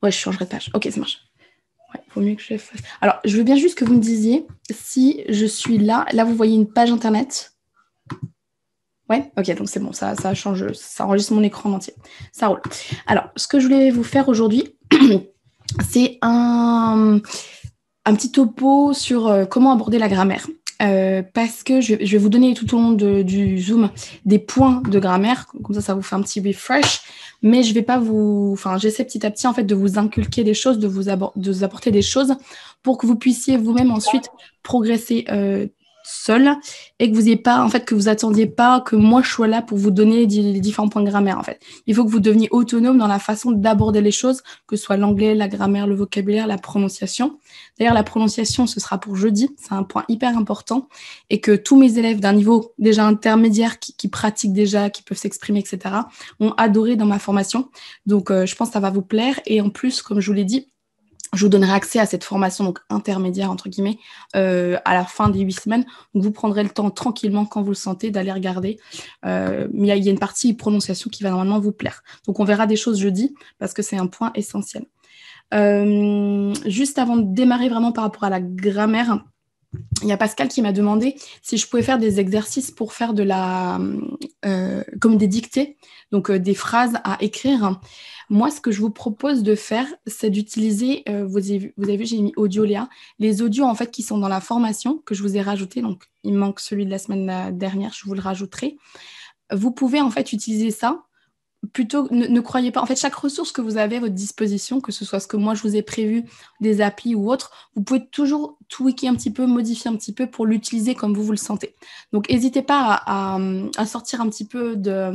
Ouais, je changerai de page. Ok, ça marche. Ouais, vaut mieux que je fasse. Alors, je veux bien juste que vous me disiez si je suis là. Là, vous voyez une page internet. Ouais, ok, donc c'est bon, ça change, ça enregistre mon écran entier. Ça roule. Alors, ce que je voulais vous faire aujourd'hui, c'est un petit topo sur comment aborder la grammaire. Parce que je vais vous donner tout au long du Zoom des points de grammaire, comme ça vous fait un petit refresh, mais je vais pas vous... Enfin, j'essaie petit à petit en fait de vous inculquer des choses, de vous apporter des choses pour que vous puissiez vous-même ensuite progresser seul et que vous ayez pas, en fait, que vous attendiez pas que moi je sois là pour vous donner les différents points de grammaire en fait. Il faut que vous deveniez autonome dans la façon d'aborder les choses, que ce soit l'anglais, la grammaire, le vocabulaire, la prononciation. D'ailleurs, la prononciation, ce sera pour jeudi. C'est un point hyper important et que tous mes élèves d'un niveau déjà intermédiaire qui pratiquent déjà, qui peuvent s'exprimer, etc., ont adoré dans ma formation. Donc, je pense que ça va vous plaire. Et en plus, comme je vous l'ai dit, je vous donnerai accès à cette formation donc intermédiaire, entre guillemets, à la fin des 8 semaines. Donc, vous prendrez le temps tranquillement, quand vous le sentez, d'aller regarder. Mais il y a une partie prononciation qui va normalement vous plaire. Donc, on verra des choses jeudi parce que c'est un point essentiel. Juste avant de démarrer vraiment par rapport à la grammaire, il y a Pascal qui m'a demandé si je pouvais faire des exercices pour faire comme des dictées, donc des phrases à écrire. Moi, ce que je vous propose de faire, c'est d'utiliser, vous avez vu, j'ai mis Audioléa, les audios en fait qui sont dans la formation que je vous ai rajouté. Donc il manque celui de la semaine dernière, je vous le rajouterai. Vous pouvez en fait utiliser ça. Plutôt, ne croyez pas, en fait, chaque ressource que vous avez à votre disposition, que ce soit ce que moi je vous ai prévu, des applis ou autres, vous pouvez toujours tweaker un petit peu, modifier un petit peu pour l'utiliser comme vous le sentez. Donc, n'hésitez pas à sortir un petit peu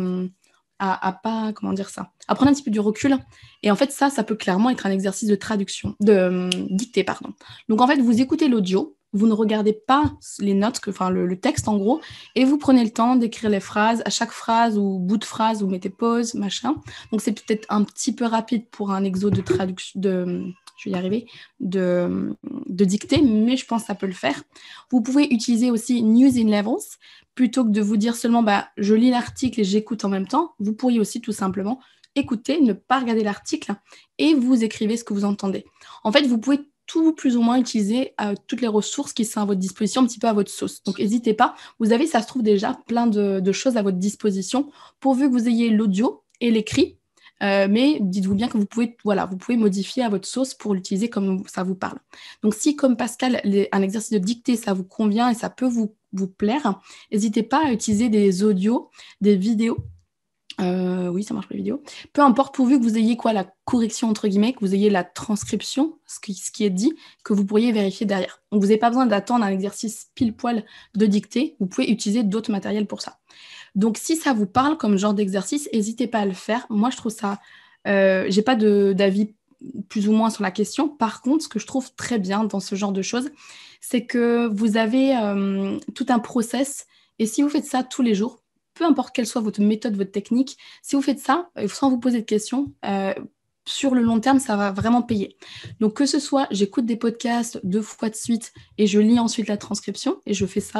pas, comment dire ça, à prendre un petit peu du recul. Et en fait, ça peut clairement être un exercice de traduction, de dictée, pardon. Donc, en fait, vous écoutez l'audio, vous ne regardez pas les notes, le texte en gros, et vous prenez le temps d'écrire les phrases. À chaque phrase ou bout de phrase, vous mettez pause, machin. Donc, c'est peut-être un petit peu rapide pour un exo de traduction, je vais y arriver, de dictée, mais je pense que ça peut le faire. Vous pouvez utiliser aussi News in Levels. Plutôt que de vous dire seulement, je lis l'article et j'écoute en même temps, vous pourriez aussi tout simplement écouter, ne pas regarder l'article et vous écrivez ce que vous entendez. En fait, vous pouvez tout plus ou moins utiliser toutes les ressources qui sont à votre disposition, un petit peu à votre sauce. Donc, n'hésitez pas. Vous avez, ça se trouve déjà, plein de choses à votre disposition, pourvu que vous ayez l'audio et l'écrit. Mais dites-vous bien que vous pouvez modifier à votre sauce pour l'utiliser comme ça vous parle. Donc, si, comme Pascal, un exercice de dictée, ça vous convient et ça peut vous plaire, n'hésitez pas à utiliser des audios, des vidéos. Oui, ça marche pour les vidéos. Peu importe, pourvu que vous ayez la correction, entre guillemets, que vous ayez la transcription, ce qui est dit, que vous pourriez vérifier derrière. Donc, vous n'avez pas besoin d'attendre un exercice pile-poil de dictée. Vous pouvez utiliser d'autres matériels pour ça. Donc, si ça vous parle comme genre d'exercice, n'hésitez pas à le faire. Moi, je trouve ça... j'ai pas d'avis plus ou moins sur la question. Par contre, ce que je trouve très bien dans ce genre de choses, c'est que vous avez tout un process. Et si vous faites ça tous les jours, peu importe quelle soit votre méthode, votre technique, si vous faites ça sans vous poser de questions, sur le long terme, ça va vraiment payer. Donc, que ce soit, j'écoute des podcasts 2 fois de suite et je lis ensuite la transcription et je fais ça,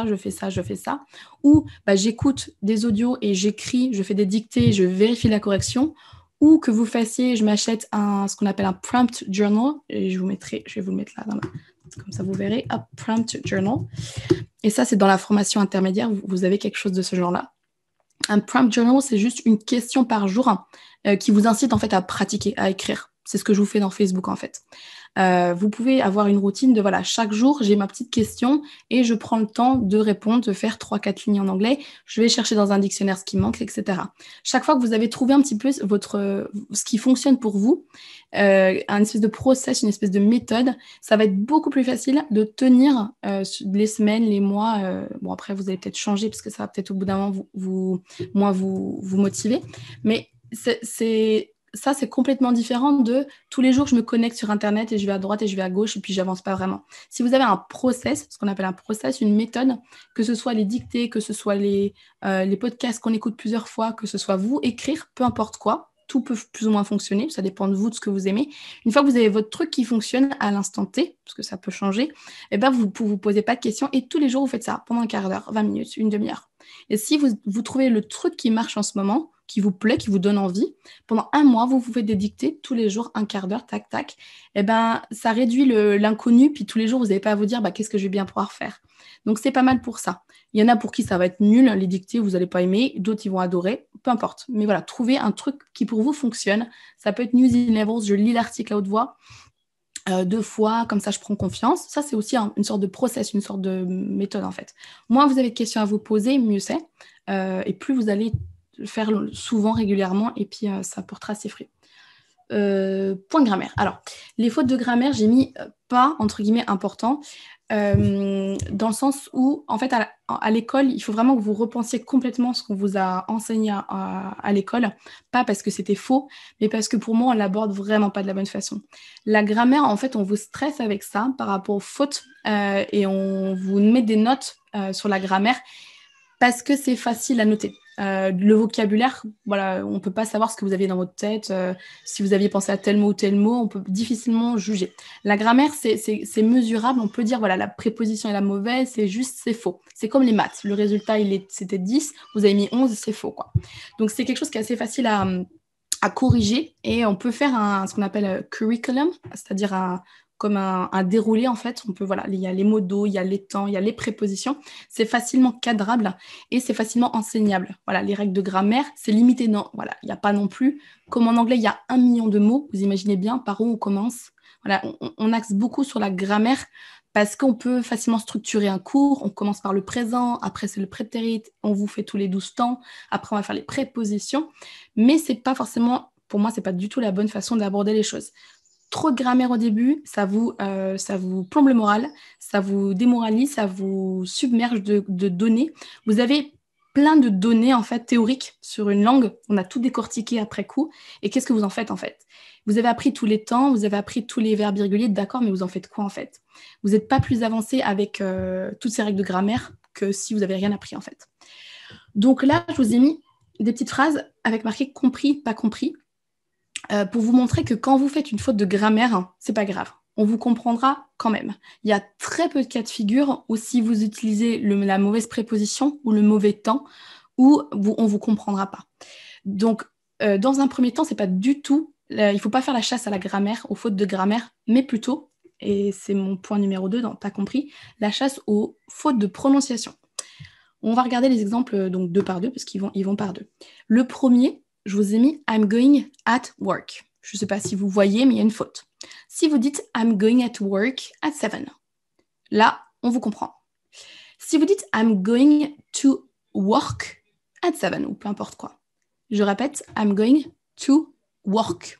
ou j'écoute des audios et j'écris, je fais des dictées, je vérifie la correction, ou que vous fassiez, je m'achète ce qu'on appelle un prompt journal et je vais vous le mettre là, comme ça vous verrez, un prompt journal. Et ça, c'est dans la formation intermédiaire, vous avez quelque chose de ce genre-là. Un prompt journal, c'est juste une question par jour qui vous incite en fait à pratiquer, à écrire. C'est ce que je vous fais dans Facebook en fait. Vous pouvez avoir une routine de chaque jour, j'ai ma petite question et je prends le temps de répondre, de faire 3-4 lignes en anglais. Je vais chercher dans un dictionnaire ce qui manque, etc. Chaque fois que vous avez trouvé un petit peu ce qui fonctionne pour vous, un espèce de process, une espèce de méthode, ça va être beaucoup plus facile de tenir les semaines, les mois. Bon, après, vous allez peut-être changer parce que ça va peut-être au bout d'un moment vous motiver. Mais ça, c'est complètement différent de tous les jours, je me connecte sur Internet et je vais à droite et je vais à gauche et puis j'avance pas vraiment. Si vous avez un process, ce qu'on appelle un process, une méthode, que ce soit les dictées, que ce soit les podcasts qu'on écoute plusieurs fois, que ce soit vous écrire, peu importe quoi, tout peut plus ou moins fonctionner, ça dépend de vous, de ce que vous aimez. Une fois que vous avez votre truc qui fonctionne à l'instant T, parce que ça peut changer, vous ne vous posez pas de questions et tous les jours, vous faites ça pendant un quart d'heure, 20 minutes, une demi-heure. Et si vous trouvez le truc qui marche en ce moment, qui vous plaît, qui vous donne envie. Pendant 1 mois, vous faites des dictées tous les jours, un quart d'heure, tac, tac. Et ben, ça réduit l'inconnu, puis tous les jours, vous n'avez pas à vous dire qu'est-ce que je vais bien pouvoir faire. Donc, c'est pas mal pour ça. Il y en a pour qui ça va être nul, les dictées, vous n'allez pas aimer. D'autres, ils vont adorer. Peu importe. Mais voilà, trouvez un truc qui pour vous fonctionne. Ça peut être News in Levels, je lis l'article à haute voix. 2 fois, comme ça je prends confiance. Ça, c'est aussi une sorte de process, une sorte de méthode en fait. Moins vous avez de questions à vous poser, mieux c'est. Et plus vous allez le faire souvent, régulièrement, et puis ça portera ses fruits. Point grammaire. Alors, les fautes de grammaire, j'ai mis pas, entre guillemets, important, dans le sens où, en fait, à l'école, il faut vraiment que vous repensiez complètement ce qu'on vous a enseigné à l'école. Pas parce que c'était faux, mais parce que pour moi, on l'aborde vraiment pas de la bonne façon. La grammaire, en fait, on vous stresse avec ça par rapport aux fautes et on vous met des notes sur la grammaire parce que c'est facile à noter. Le vocabulaire, voilà, on ne peut pas savoir ce que vous aviez dans votre tête. Si vous aviez pensé à tel mot, on peut difficilement juger. La grammaire, c'est mesurable. On peut dire, voilà, la préposition est la mauvaise, c'est faux. C'est comme les maths. Le résultat, c'était 10, vous avez mis 11, c'est faux, quoi. Donc, c'est quelque chose qui est assez facile à corriger et on peut faire ce qu'on appelle curriculum, c'est-à-dire comme un déroulé en fait. On peut, voilà, il y a les mots d'eau, il y a les temps, il y a les prépositions. C'est facilement cadrable et c'est facilement enseignable. Voilà, les règles de grammaire, c'est limité. Non, voilà, il n'y a pas non plus. Comme en anglais, il y a 1 million de mots. Vous imaginez bien par où on commence. Voilà, on axe beaucoup sur la grammaire parce qu'on peut facilement structurer un cours. On commence par le présent, après c'est le prétérit, on vous fait tous les 12 temps, après on va faire les prépositions. Mais c'est pas forcément, pour moi, c'est pas du tout la bonne façon d'aborder les choses. Trop de grammaire au début, ça vous plombe le moral, ça vous démoralise, ça vous submerge de données. Vous avez plein de données en fait théoriques sur une langue. On a tout décortiqué après coup. Et qu'est-ce que vous en faites en fait? Vous avez appris tous les temps, vous avez appris tous les verbes irréguliers, d'accord, mais vous en faites quoi en fait? Vous n'êtes pas plus avancé avec toutes ces règles de grammaire que si vous n'avez rien appris en fait. Donc là, je vous ai mis des petites phrases avec marqué compris, pas compris. Pour vous montrer que quand vous faites une faute de grammaire, c'est pas grave. On vous comprendra quand même. Il y a très peu de cas de figure où si vous utilisez la mauvaise préposition ou le mauvais temps, où on vous comprendra pas. Donc, dans un premier temps, c'est pas du tout. Il faut pas faire la chasse à la grammaire, aux fautes de grammaire, mais plutôt, et c'est mon point numéro 2, dans pas compris, la chasse aux fautes de prononciation. On va regarder les exemples donc 2 par 2 parce qu'ils vont par 2. Le premier, je vous ai mis I'm going at work. Je ne sais pas si vous voyez, mais il y a une faute. Si vous dites I'm going at work at 7, là, on vous comprend. Si vous dites I'm going to work at 7, ou peu importe quoi. Je répète, I'm going to work.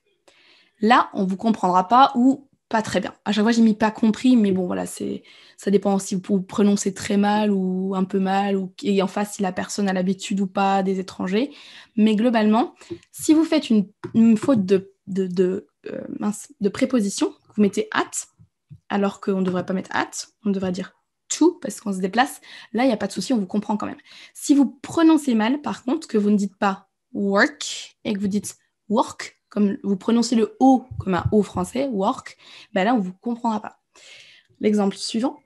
Là, on ne vous comprendra pas ou pas très bien. À chaque fois, j'ai mis pas compris, mais bon, voilà, ça dépend si vous prononcez très mal ou un peu mal, et en face, si la personne a l'habitude ou pas des étrangers. Mais globalement, si vous faites une faute de préposition, vous mettez at, alors qu'on ne devrait pas mettre at, on devrait dire to, parce qu'on se déplace. Là, il n'y a pas de souci, on vous comprend quand même. Si vous prononcez mal, par contre, que vous ne dites pas work, et que vous dites work, comme vous prononcez le O comme un O français, work, ben là, on ne vous comprendra pas. L'exemple suivant.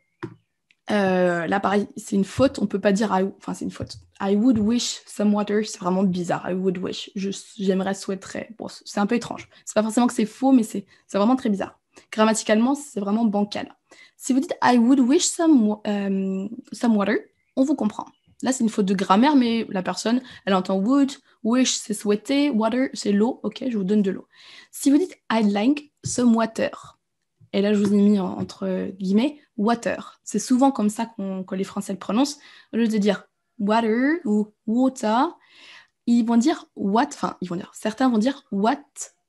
Là, pareil, c'est une faute. On ne peut pas dire enfin, c'est une faute. I would wish some water. C'est vraiment bizarre. I would wish. J'aimerais, souhaiterais. Bon, c'est un peu étrange. C'est pas forcément que c'est faux, mais c'est vraiment très bizarre. Grammaticalement, c'est vraiment bancal. Si vous dites I would wish some water, on vous comprend. Là, c'est une faute de grammaire, mais la personne, elle entend would, wish, c'est souhaiter, water, c'est l'eau. Ok, je vous donne de l'eau. Si vous dites I'd like some water, et là, je vous ai mis entre guillemets water. C'est souvent comme ça que les Français le prononcent. Au lieu de dire water ou water, ils vont dire certains vont dire water.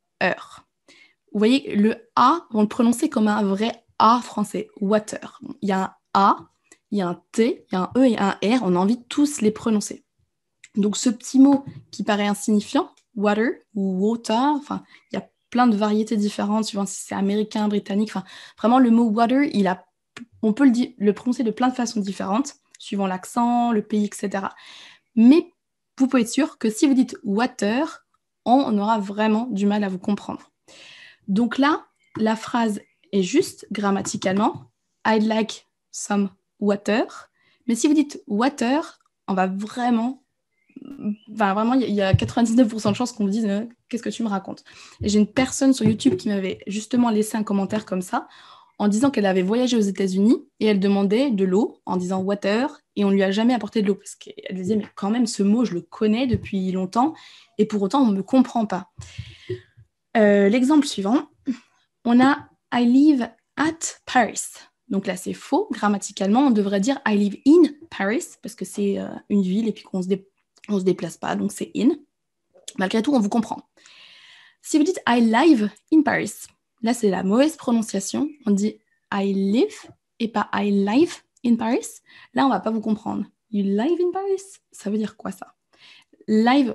Vous voyez, le A, vont le prononcer comme un vrai A français, water. Il y a un A, il y a un T, il y a un E et un R, on a envie de tous les prononcer. Donc ce petit mot qui paraît insignifiant, water ou water, enfin, il y a plein de variétés différentes, suivant si c'est américain, britannique, enfin, vraiment le mot water, on peut le prononcer de plein de façons différentes, suivant l'accent, le pays, etc. Mais vous pouvez être sûr que si vous dites water, on aura vraiment du mal à vous comprendre. Donc là, la phrase est juste grammaticalement. I'd like some water. Mais si vous dites water, on va vraiment Enfin, vraiment, il y a 99% de chances qu'on me dise qu'est-ce que tu me racontes. Et j'ai une personne sur YouTube qui m'avait justement laissé un commentaire comme ça, en disant qu'elle avait voyagé aux États-Unis et elle demandait de l'eau en disant water et on lui a jamais apporté de l'eau parce qu'elle disait mais quand même ce mot je le connais depuis longtemps et pour autant on ne me comprend pas. L'exemple suivant, on a I live at Paris. Donc là c'est faux, grammaticalement on devrait dire I live in Paris parce que c'est une ville et puis qu'on se déplace pas donc c'est in. Malgré tout on vous comprend. Si vous dites I live in Paris, là, c'est la mauvaise prononciation. On dit I live et pas I live in Paris. Là, on ne va pas vous comprendre. You live in Paris? Ça veut dire quoi, ça? Live,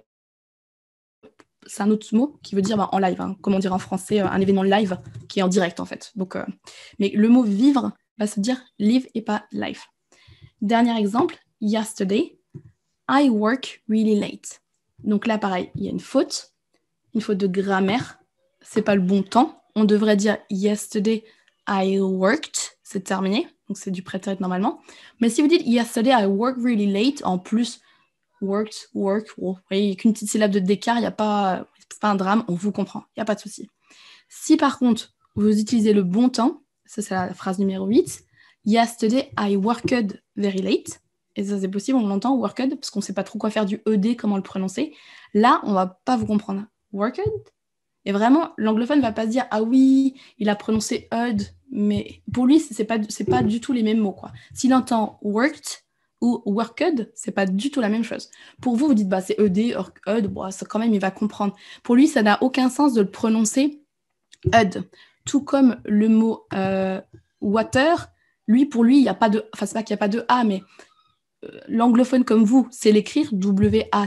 c'est un autre mot qui veut dire en live. Hein. Comment dire en français, un événement live qui est en direct, en fait. Donc, mais le mot vivre va se dire live et pas live. Dernier exemple, yesterday, I work really late. Donc là, pareil, il y a une faute de grammaire. C'est pas le bon temps. On devrait dire yesterday I worked, c'est terminé, donc c'est du prétérit normalement. Mais si vous dites yesterday I worked really late, en plus worked, work, vous voyez, qu'une petite syllabe d'écart, c'est pas un drame, on vous comprend, il n'y a pas de souci. Si par contre vous utilisez le bon temps, ça c'est la phrase numéro 8, yesterday I worked very late, et ça c'est possible, on l'entend, worked, parce qu'on ne sait pas trop quoi faire du ED, comment le prononcer. Là, on ne va pas vous comprendre. Worked? Et vraiment, l'anglophone ne va pas se dire « Ah oui, il a prononcé ud », mais pour lui, c'est pas du tout les mêmes mots, quoi. S'il entend « worked » ou « worked », c'est pas du tout la même chose. Pour vous, vous dites « bah c'est ed, ud », bon, ça quand même, il va comprendre. Pour lui, ça n'a aucun sens de le prononcer « ud ». Tout comme le mot « water », pour lui, il n'y a pas de... Enfin, c'est pas qu'il n'y a pas de « a », mais l'anglophone comme vous, c'est l'écrire « W-A-T-E-R »,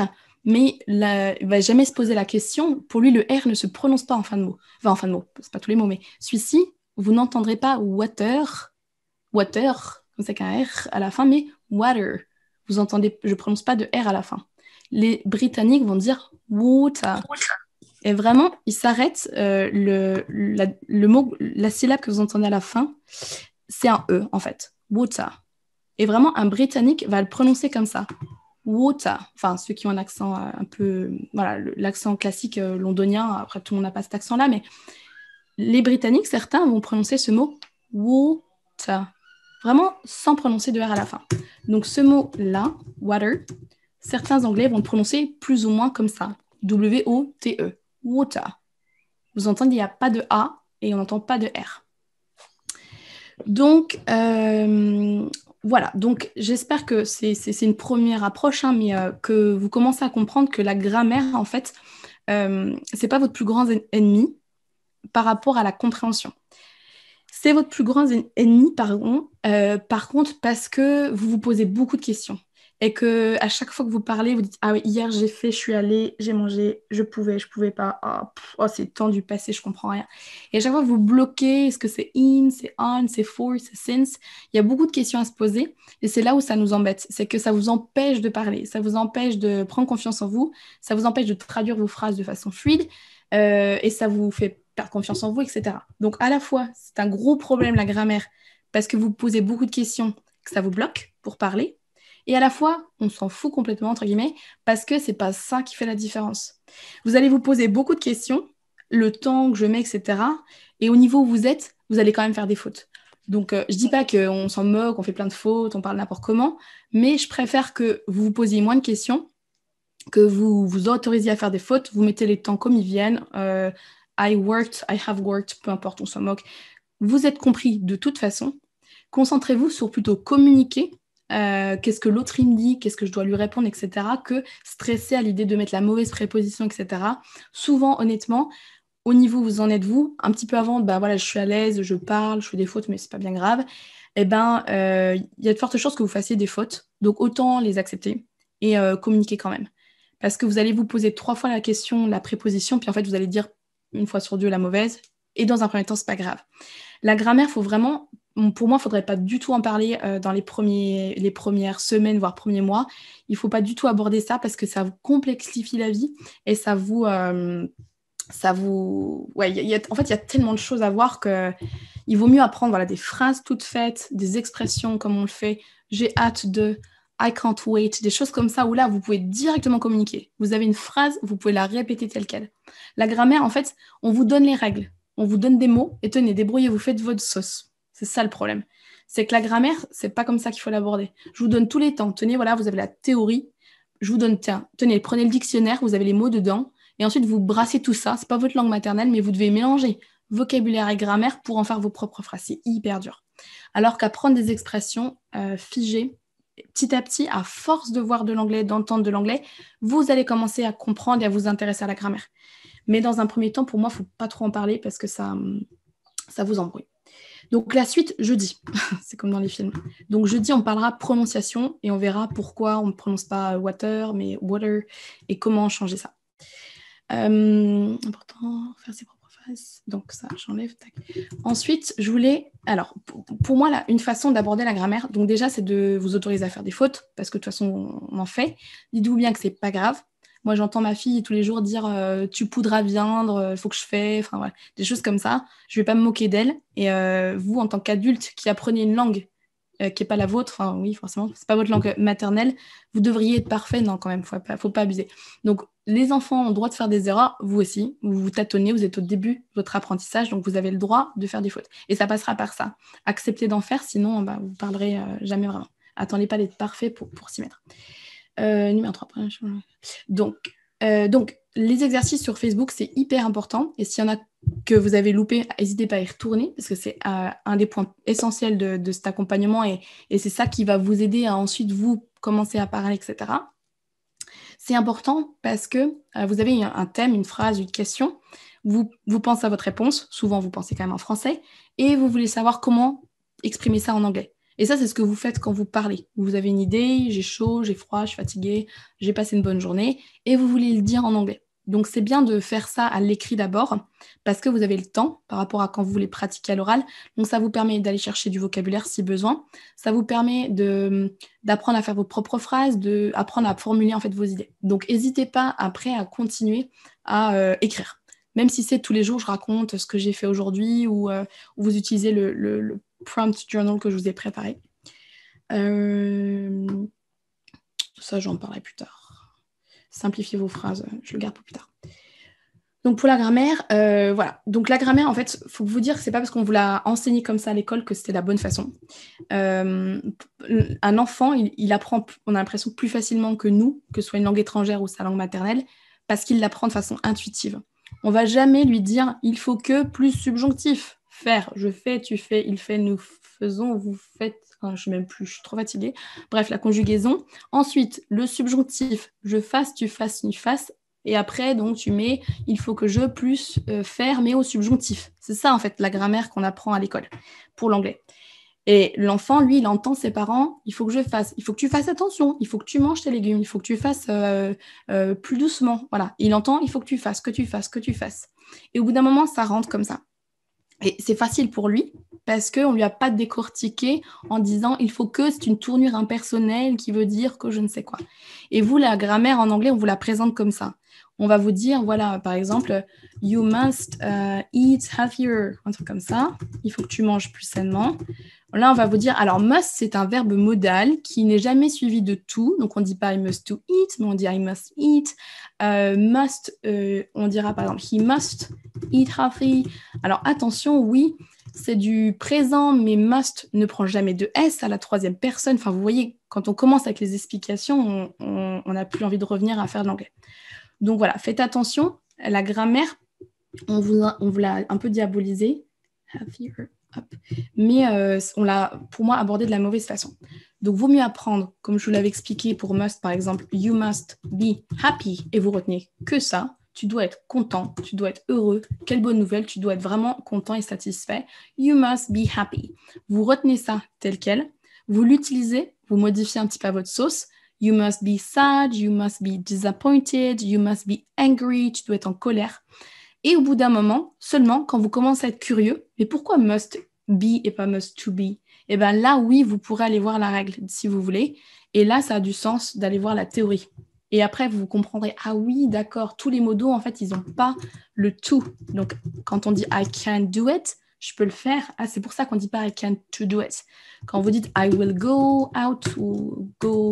mais il ne va jamais se poser la question. Pour lui, le R ne se prononce pas en fin de mot. Enfin, en fin de mot, c'est pas tous les mots, mais celui-ci, vous n'entendrez pas water, comme ça qu'un R à la fin, mais water. Vous entendez, je ne prononce pas de R à la fin. Les Britanniques vont dire water. Et vraiment, ils s'arrêtent, le mot, la syllabe que vous entendez à la fin, c'est un E, en fait. Water. Et vraiment, un Britannique va le prononcer comme ça. Water, enfin ceux qui ont un accent un peu, voilà, l'accent classique londonien, après tout le monde n'a pas cet accent-là, mais les Britanniques, certains vont prononcer ce mot water, vraiment sans prononcer de R à la fin. Donc ce mot-là, water, certains Anglais vont le prononcer plus ou moins comme ça, W-O-T-E, water. Vous entendez, il n'y a pas de A et on n'entend pas de R. Donc, voilà, donc j'espère que c'est une première approche, hein, mais que vous commencez à comprendre que la grammaire, en fait, c'est pas votre plus grand ennemi par rapport à la compréhension. C'est votre plus grand ennemi, pardon, par contre, parce que vous vous posez beaucoup de questions. Et que à chaque fois que vous parlez, vous dites « Ah oui, hier j'ai fait, je suis allée, j'ai mangé, je pouvais pas, c'est le temps du passé, je comprends rien. » Et à chaque fois que vous bloquez, est-ce que c'est in, c'est on, c'est for, c'est since, il y a beaucoup de questions à se poser. Et c'est là où ça nous embête, c'est que ça vous empêche de parler, ça vous empêche de prendre confiance en vous, ça vous empêche de traduire vos phrases de façon fluide, et ça vous fait perdre confiance en vous, etc. Donc à la fois, c'est un gros problème la grammaire, parce que vous posez beaucoup de questions, que ça vous bloque pour parler. Et à la fois, on s'en fout complètement, entre guillemets, parce que c'est pas ça qui fait la différence. Vous allez vous poser beaucoup de questions, le temps que je mets, etc. Et au niveau où vous êtes, vous allez quand même faire des fautes. Donc, je dis pas qu'on s'en moque, on fait plein de fautes, on parle n'importe comment, mais je préfère que vous vous posiez moins de questions, que vous vous autorisiez à faire des fautes, vous mettez les temps comme ils viennent. I worked, I have worked, peu importe, on s'en moque. Vous êtes compris de toute façon. Concentrez-vous sur plutôt communiquer. Qu'est-ce que l'autre il me dit, qu'est-ce que je dois lui répondre, etc., que stresser à l'idée de mettre la mauvaise préposition, etc. Souvent, honnêtement, au niveau où vous en êtes vous, un petit peu avant, bah voilà, je suis à l'aise, je parle, je fais des fautes, mais c'est pas bien grave, eh ben, y a de fortes chances que vous fassiez des fautes, donc autant les accepter et communiquer quand même. Parce que vous allez vous poser 3 fois la question, la préposition, puis en fait, vous allez dire une fois sur 2 la mauvaise, et dans un premier temps, c'est pas grave. La grammaire, faut vraiment, pour moi, il ne faudrait pas du tout en parler dans les premières semaines, voire premiers mois. Il ne faut pas du tout aborder ça parce que ça vous complexifie la vie et ça vous... Ouais, en fait, il y a tellement de choses à voir qu'il vaut mieux apprendre voilà, des phrases toutes faites, des expressions comme on le fait. J'ai hâte de... I can't wait, des choses comme ça où là, vous pouvez directement communiquer. Vous avez une phrase, vous pouvez la répéter telle quelle. La grammaire, en fait, on vous donne les règles, on vous donne des mots et tenez, débrouillez-vous, faites votre sauce. C'est ça le problème. C'est que la grammaire, c'est pas comme ça qu'il faut l'aborder. Je vous donne tous les temps. Tenez, voilà, vous avez la théorie. Je vous donne, tiens, tenez, prenez le dictionnaire, vous avez les mots dedans. Et ensuite, vous brassez tout ça. C'est pas votre langue maternelle, mais vous devez mélanger vocabulaire et grammaire pour en faire vos propres phrases. C'est hyper dur. Alors qu'apprendre des expressions figées, petit à petit, à force de voir de l'anglais, d'entendre de l'anglais, vous allez commencer à comprendre et à vous intéresser à la grammaire. Mais dans un premier temps, pour moi, il ne faut pas trop en parler parce que ça vous embrouille. Donc la suite, jeudi, c'est comme dans les films. Donc jeudi, on parlera prononciation et on verra pourquoi on ne prononce pas water, mais water, et comment changer ça. Important, faire ses propres phrases. Donc ça, j'enlève. Tac. Ensuite, je voulais... Alors, pour moi, là, une façon d'aborder la grammaire, donc déjà, c'est de vous autoriser à faire des fautes, parce que de toute façon, on en fait. Dites-vous bien que c'est pas grave. Moi, j'entends ma fille tous les jours dire tu poudras viandre, il faut que je fasse, enfin voilà, des choses comme ça. Je ne vais pas me moquer d'elle. Et vous, en tant qu'adulte qui apprenez une langue qui n'est pas la vôtre, enfin oui, forcément, c'est pas votre langue maternelle, vous devriez être parfait. Non, quand même, faut pas abuser. Donc, les enfants ont le droit de faire des erreurs, vous aussi. Vous tâtonnez, vous êtes au début de votre apprentissage, donc vous avez le droit de faire des fautes. Et ça passera par ça. Acceptez d'en faire, sinon vous ne parlerez jamais vraiment. Attendez pas d'être parfait pour s'y mettre. Numéro 3. Donc, les exercices sur Facebook, c'est hyper important. Et s'il y en a que vous avez loupé, n'hésitez pas à y retourner parce que c'est un des points essentiels de cet accompagnement et c'est ça qui va vous aider à ensuite vous commencer à parler, etc. C'est important parce que vous avez un thème, une phrase, une question. Vous pensez à votre réponse. Souvent, vous pensez quand même en français. Et vous voulez savoir comment exprimer ça en anglais. Et ça, c'est ce que vous faites quand vous parlez. Vous avez une idée, j'ai chaud, j'ai froid, je suis fatiguée, j'ai passé une bonne journée, et vous voulez le dire en anglais. Donc, c'est bien de faire ça à l'écrit d'abord, parce que vous avez le temps par rapport à quand vous voulez pratiquer à l'oral. Donc, ça vous permet d'aller chercher du vocabulaire si besoin. Ça vous permet d'apprendre à faire vos propres phrases, d'apprendre à formuler en fait vos idées. Donc, n'hésitez pas après à continuer à écrire. Même si c'est tous les jours, je raconte ce que j'ai fait aujourd'hui ou vous utilisez le prompt journal que je vous ai préparé. Ça, j'en parlerai plus tard. Simplifiez vos phrases, je le garde pour plus tard. Donc, pour la grammaire, voilà. Donc, la grammaire, en fait, il faut vous dire que c'est pas parce qu'on vous l'a enseigné comme ça à l'école que c'était la bonne façon. Un enfant, il apprend, on a l'impression, plus facilement que nous, que ce soit une langue étrangère ou sa langue maternelle, parce qu'il l'apprend de façon intuitive. On va jamais lui dire il faut que plus subjonctif. Faire, je fais, tu fais, il fait, nous faisons, vous faites. Enfin, je suis trop fatiguée. Bref, la conjugaison. Ensuite, le subjonctif, je fasse, tu fasses, tu fasses. Et après, donc, tu mets il faut que je plus faire, mais au subjonctif. C'est ça, en fait, la grammaire qu'on apprend à l'école pour l'anglais. Et l'enfant, lui, il entend ses parents, il faut que je fasse, il faut que tu fasses attention, il faut que tu manges tes légumes, il faut que tu fasses plus doucement. Voilà, il entend, il faut que tu fasses, que tu fasses, que tu fasses. Et au bout d'un moment, ça rentre comme ça. Et c'est facile pour lui parce qu'on ne lui a pas décortiqué en disant il faut que c'est une tournure impersonnelle qui veut dire que je ne sais quoi. Et vous, la grammaire en anglais, on vous la présente comme ça. On va vous dire, voilà, par exemple, you must eat healthier, un truc comme ça. Il faut que tu manges plus sainement. Là, on va vous dire, alors must, c'est un verbe modal qui n'est jamais suivi de to. Donc, on ne dit pas I must to eat, mais on dit I must eat. Must, on dira par exemple, he must eat healthy. Alors, attention, oui, c'est du présent, mais must ne prend jamais de S à la troisième personne. Enfin, vous voyez, quand on commence avec les explications, on n'a plus envie de revenir à faire de l'anglais. Donc, voilà, faites attention. La grammaire, on vous l'a un peu diabolisée. Healthier. Mais on l'a, pour moi, abordé de la mauvaise façon. Donc, vaut mieux apprendre, comme je vous l'avais expliqué pour must, par exemple, you must be happy, et vous retenez que ça. Tu dois être content, tu dois être heureux. Quelle bonne nouvelle, tu dois être vraiment content et satisfait. You must be happy. Vous retenez ça tel quel. Vous l'utilisez, vous modifiez un petit peu à votre sauce. You must be sad, you must be disappointed, you must be angry, tu dois être en colère. Et au bout d'un moment, seulement quand vous commencez à être curieux, mais pourquoi must be et pas must to be? Et bien là, oui, vous pourrez aller voir la règle si vous voulez. Et là, ça a du sens d'aller voir la théorie. Et après, vous comprendrez, ah oui, d'accord, tous les modos, en fait, ils n'ont pas le to. Donc, quand on dit I can do it, je peux le faire. Ah, c'est pour ça qu'on ne dit pas I can to do it. Quand vous dites I will go out ou go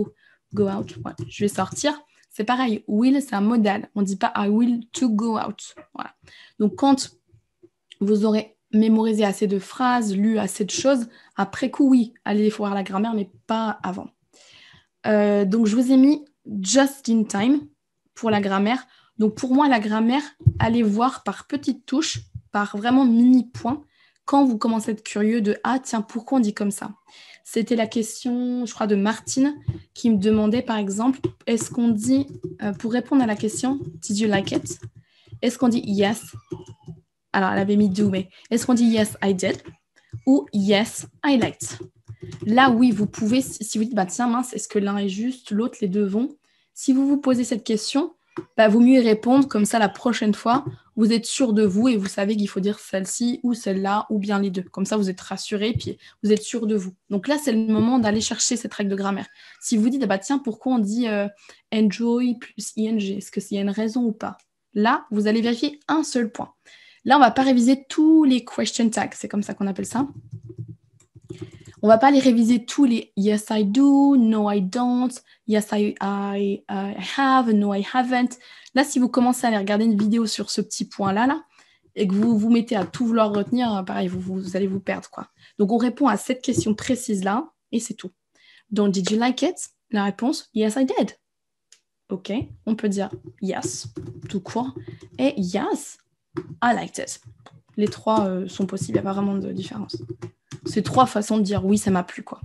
go out, ouais, je vais sortir. C'est pareil, will, c'est un modal. On ne dit pas I will to go out. Voilà. Donc, quand vous aurez mémorisé assez de phrases, lu assez de choses, après coup, oui, allez voir la grammaire, mais pas avant. Donc, je vous ai mis just in time pour la grammaire. Donc, pour moi, la grammaire, allez voir par petites touches, par vraiment mini-points, quand vous commencez à être curieux de « Ah, tiens, pourquoi on dit comme ça ?» C'était la question, je crois, de Martine, qui me demandait, par exemple, est-ce qu'on dit, pour répondre à la question « Did you like it ?» Est-ce qu'on dit « Yes ?» Alors, elle avait mis « do », mais est-ce qu'on dit « Yes, I did » ou « Yes, I liked » Là, oui, vous pouvez, si vous dites, bah, tiens, mince, est-ce que l'un est juste, l'autre, les deux vont? Si vous vous posez cette question, bah, vaut mieux y répondre, comme ça, la prochaine fois, vous êtes sûr de vous et vous savez qu'il faut dire celle-ci ou celle-là ou bien les deux. Comme ça, vous êtes rassuré, puis vous êtes sûr de vous. Donc là, c'est le moment d'aller chercher cette règle de grammaire. Si vous dites, bah, tiens, pourquoi on dit enjoy plus ing? Est-ce qu'il y a une raison ou pas? Là, vous allez vérifier un seul point. Là, on ne va pas réviser tous les question tags, c'est comme ça qu'on appelle ça. On ne va pas les réviser tous les yes I do, no I don't, yes I have, no I haven't. Là, si vous commencez à aller regarder une vidéo sur ce petit point-là, là, et que vous vous mettez à tout vouloir retenir, pareil, vous allez vous perdre, quoi. Donc, on répond à cette question précise-là, et c'est tout. Donc, did you like it? La réponse, yes I did. OK, on peut dire yes, tout court, et yes, I liked it. Les trois sont possibles, il n'y a pas vraiment de différence. C'est trois façons de dire oui, ça m'a plu, quoi.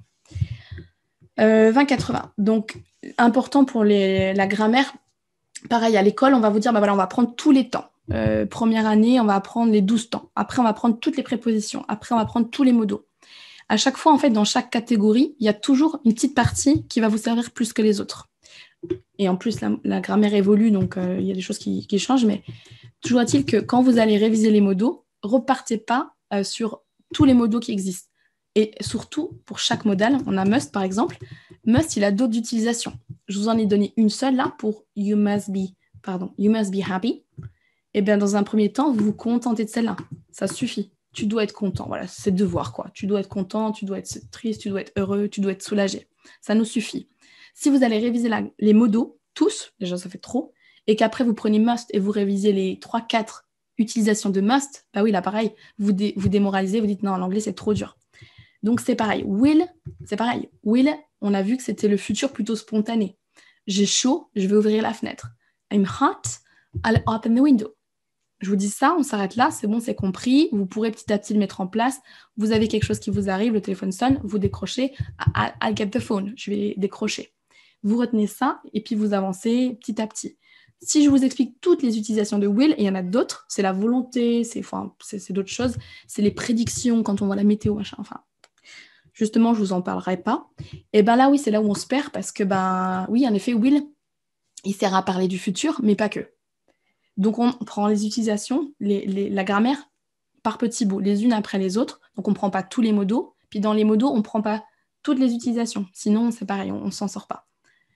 20-80. Donc, important pour la grammaire. Pareil, à l'école, on va vous dire, bah voilà, on va prendre tous les temps. Première année, on va apprendre les 12 temps. Après, on va prendre toutes les prépositions. Après, on va prendre tous les modaux. À chaque fois, en fait, dans chaque catégorie, il y a toujours une petite partie qui va vous servir plus que les autres. Et en plus, la grammaire évolue, donc il y a des choses qui changent. Mais toujours est-il que quand vous allez réviser les modaux, repartez pas sur tous les modaux qui existent. Et surtout, pour chaque modal, on a must, par exemple. Must, il a d'autres utilisations. Je vous en ai donné une seule là pour you must be happy. Et bien, dans un premier temps, vous vous contentez de celle-là. Ça suffit. Tu dois être content. Voilà, c'est devoir, quoi. Tu dois être content, tu dois être triste, tu dois être heureux, tu dois être soulagé. Ça nous suffit. Si vous allez réviser les modaux, tous, déjà ça fait trop, et qu'après vous prenez must et vous révisez les 3-4 utilisations de must, bah oui, là pareil, vous démoralisez, vous dites non, l'anglais c'est trop dur. Donc c'est pareil. Will, c'est pareil. Will, on a vu que c'était le futur plutôt spontané. J'ai chaud, je vais ouvrir la fenêtre. I'm hot, I'll open the window. Je vous dis ça, on s'arrête là, c'est bon, c'est compris. Vous pourrez petit à petit le mettre en place. Vous avez quelque chose qui vous arrive, le téléphone sonne, vous décrochez. I'll get the phone, je vais décrocher. Vous retenez ça et puis vous avancez petit à petit. Si je vous explique toutes les utilisations de will, et il y en a d'autres, c'est la volonté, c'est d'autres choses, c'est les prédictions quand on voit la météo, machin, enfin. Justement, je ne vous en parlerai pas. Et bien là, oui, c'est là où on se perd parce que, oui, en effet, will, il sert à parler du futur, mais pas que. Donc, on prend les utilisations, la grammaire, par petits bouts, les unes après les autres. Donc, on ne prend pas tous les modaux. Puis, dans les modaux, on ne prend pas toutes les utilisations. Sinon, c'est pareil, on ne s'en sort pas.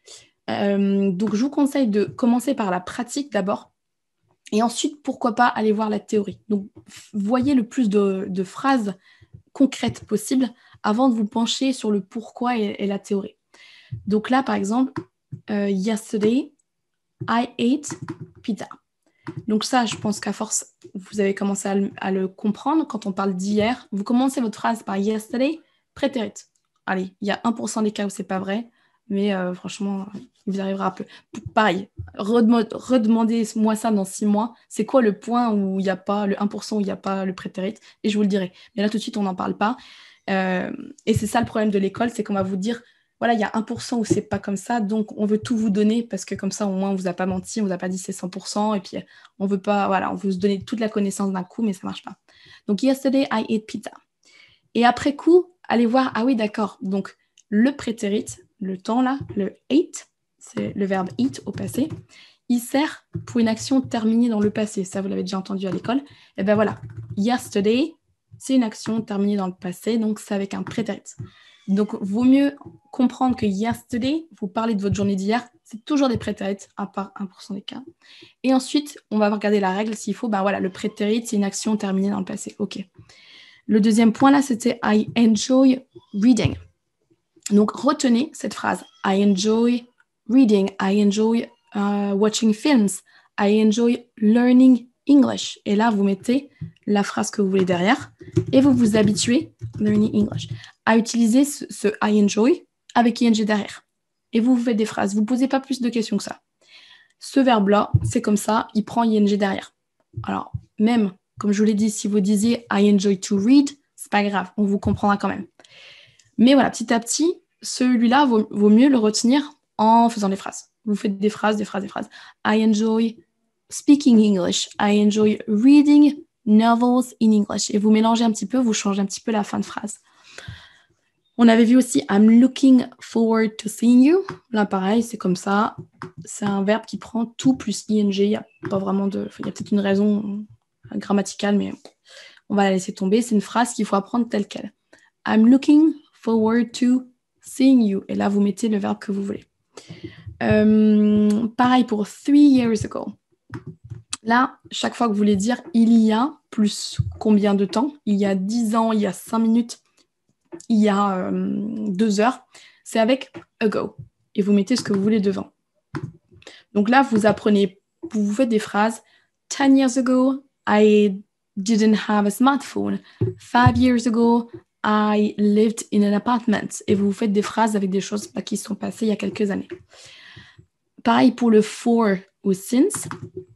Donc, je vous conseille de commencer par la pratique d'abord. Et ensuite, pourquoi pas aller voir la théorie. Donc, voyez le plus de phrases concrètes possibles avant de vous pencher sur le pourquoi et la théorie. Donc là, par exemple, yesterday, I ate pizza. Donc ça, je pense qu'à force, vous avez commencé à le comprendre. Quand on parle d'hier, vous commencez votre phrase par yesterday, prétérit. Allez, il y a 1% des cas où c'est pas vrai, mais franchement, il vous arrivera un peu. Pareil, redemandez-moi ça dans 6 mois. C'est quoi le point où il n'y a pas, le 1% où il n'y a pas le prétérit? Et je vous le dirai. Mais là, tout de suite, on n'en parle pas. Et c'est ça le problème de l'école, c'est qu'on va vous dire, voilà, il y a 1% où c'est pas comme ça, donc on veut tout vous donner parce que comme ça, au moins, on vous a pas menti, on vous a pas dit c'est 100%, et puis on veut pas, voilà, on veut se donner toute la connaissance d'un coup, mais ça marche pas. Donc, yesterday, I ate pizza. Et après coup, allez voir, ah oui, d'accord, donc le prétérit, le temps là, le ate, c'est le verbe eat au passé, il sert pour une action terminée dans le passé. Ça, vous l'avez déjà entendu à l'école. Et ben voilà, yesterday, c'est une action terminée dans le passé, donc c'est avec un prétérit. Donc, vaut mieux comprendre que yesterday, vous parlez de votre journée d'hier, c'est toujours des prétérit, à part 1% des cas. Et ensuite, on va regarder la règle s'il faut. Ben voilà, le prétérit, c'est une action terminée dans le passé. OK. Le deuxième point là, c'était I enjoy reading. Donc, retenez cette phrase. I enjoy reading. I enjoy watching films. I enjoy learning English. Et là, vous mettez la phrase que vous voulez derrière et vous vous habituez, learning English, à utiliser ce I enjoy avec ing derrière. Et vous faites des phrases. Vous ne posez pas plus de questions que ça. Ce verbe-là, c'est comme ça, il prend ing derrière. Alors, même, comme je vous l'ai dit, si vous disiez I enjoy to read, c'est pas grave, on vous comprendra quand même. Mais voilà, petit à petit, celui-là, vaut mieux le retenir en faisant des phrases. Vous faites des phrases. I enjoy speaking English. I enjoy reading novels in English. Et vous mélangez un petit peu, vous changez un petit peu la fin de phrase. On avait vu aussi I'm looking forward to seeing you. Là, pareil, c'est comme ça. C'est un verbe qui prend tout plus ing. Il y a pas vraiment de... Il y a peut-être une raison grammaticale, mais on va la laisser tomber. C'est une phrase qu'il faut apprendre telle qu'elle. I'm looking forward to seeing you. Et là, vous mettez le verbe que vous voulez. Pareil pour 3 years ago. Là, chaque fois que vous voulez dire il y a plus combien de temps, il y a 10 ans, il y a 5 minutes, il y a 2 heures, c'est avec ago. Et vous mettez ce que vous voulez devant. Donc là, vous faites des phrases. 10 years ago, I didn't have a smartphone. 5 years ago, I lived in an apartment. Et vous faites des phrases avec des choses qui se sont passées il y a quelques années. Pareil pour le for ou since,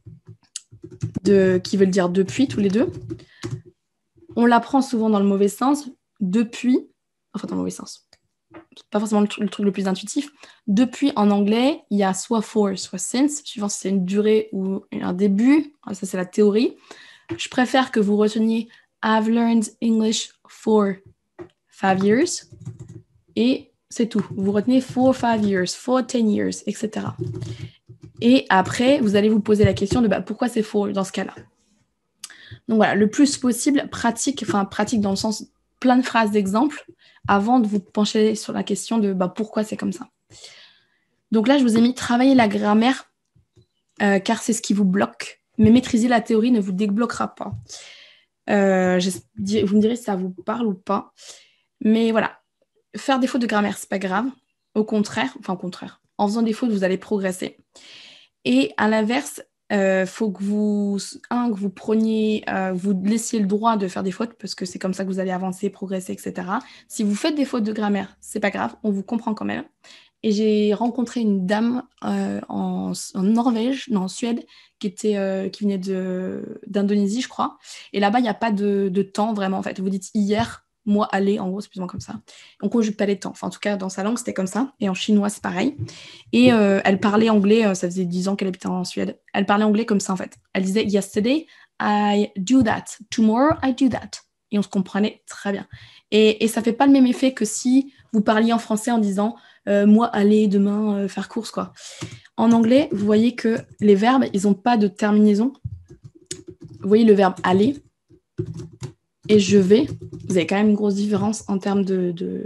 qui veulent dire depuis, tous les deux. On l'apprend souvent dans le mauvais sens. Depuis, enfin dans le mauvais sens, c'est pas forcément le truc le plus intuitif. Depuis, en anglais, il y a soit for, soit since, suivant si c'est une durée ou un début. Ça, c'est la théorie. Je préfère que vous reteniez I've learned English for 5 years. Et c'est tout. Vous retenez for 5 years, for 10 years, etc. Et après, vous allez vous poser la question de pourquoi c'est for dans ce cas-là. Donc voilà, le plus possible, pratique dans le sens plein de phrases d'exemples avant de vous pencher sur la question de pourquoi c'est comme ça. Donc là, je vous ai mis travailler la grammaire car c'est ce qui vous bloque, mais maîtriser la théorie ne vous débloquera pas. Vous me direz si ça vous parle ou pas. Mais voilà, faire des fautes de grammaire, c'est pas grave. Au contraire, en faisant des fautes, vous allez progresser. Et à l'inverse, faut que vous preniez, vous laissiez le droit de faire des fautes parce que c'est comme ça que vous allez avancer, progresser, etc. Si vous faites des fautes de grammaire, c'est pas grave, on vous comprend quand même. Et j'ai rencontré une dame en Norvège, non, en Suède, qui venait d'Indonésie, je crois. Et là-bas, il n'y a pas de temps vraiment, en fait. Vous dites hier, moi, aller, en gros, c'est plus ou moins comme ça. On ne conjugue pas les temps. Enfin, en tout cas, dans sa langue, c'était comme ça. Et en chinois, c'est pareil. Et elle parlait anglais, ça faisait 10 ans qu'elle habitait en Suède. Elle parlait anglais comme ça, en fait. Elle disait, yesterday, I do that. Tomorrow, I do that. Et on se comprenait très bien. Et ça ne fait pas le même effet que si vous parliez en français en disant, moi, aller demain faire course, quoi. En anglais, vous voyez que les verbes, ils n'ont pas de terminaison. Vous voyez le verbe aller et je vais. Vous avez quand même une grosse différence en termes de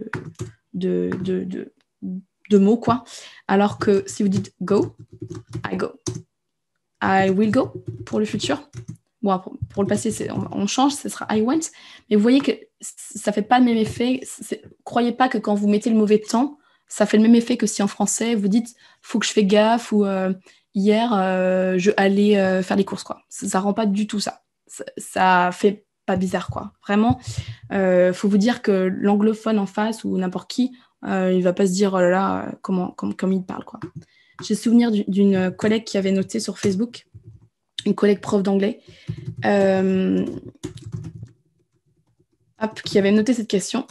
mots, quoi. Alors que si vous dites go, I go. I will go pour le futur. Bon, pour le passé, on change, ce sera I went. Mais vous voyez que ça ne fait pas le même effet. Croyez pas que quand vous mettez le mauvais temps, ça fait le même effet que si en français, vous dites « faut que je fais gaffe » ou hier, je allais faire les courses, quoi. Ça rend pas du tout ça. Ça fait pas bizarre, quoi. Vraiment, faut vous dire que l'anglophone en face ou n'importe qui, il va pas se dire « oh là là, comme il parle, quoi ». J'ai souvenir d'une collègue qui avait noté sur Facebook, une collègue prof d'anglais, qui avait noté cette question.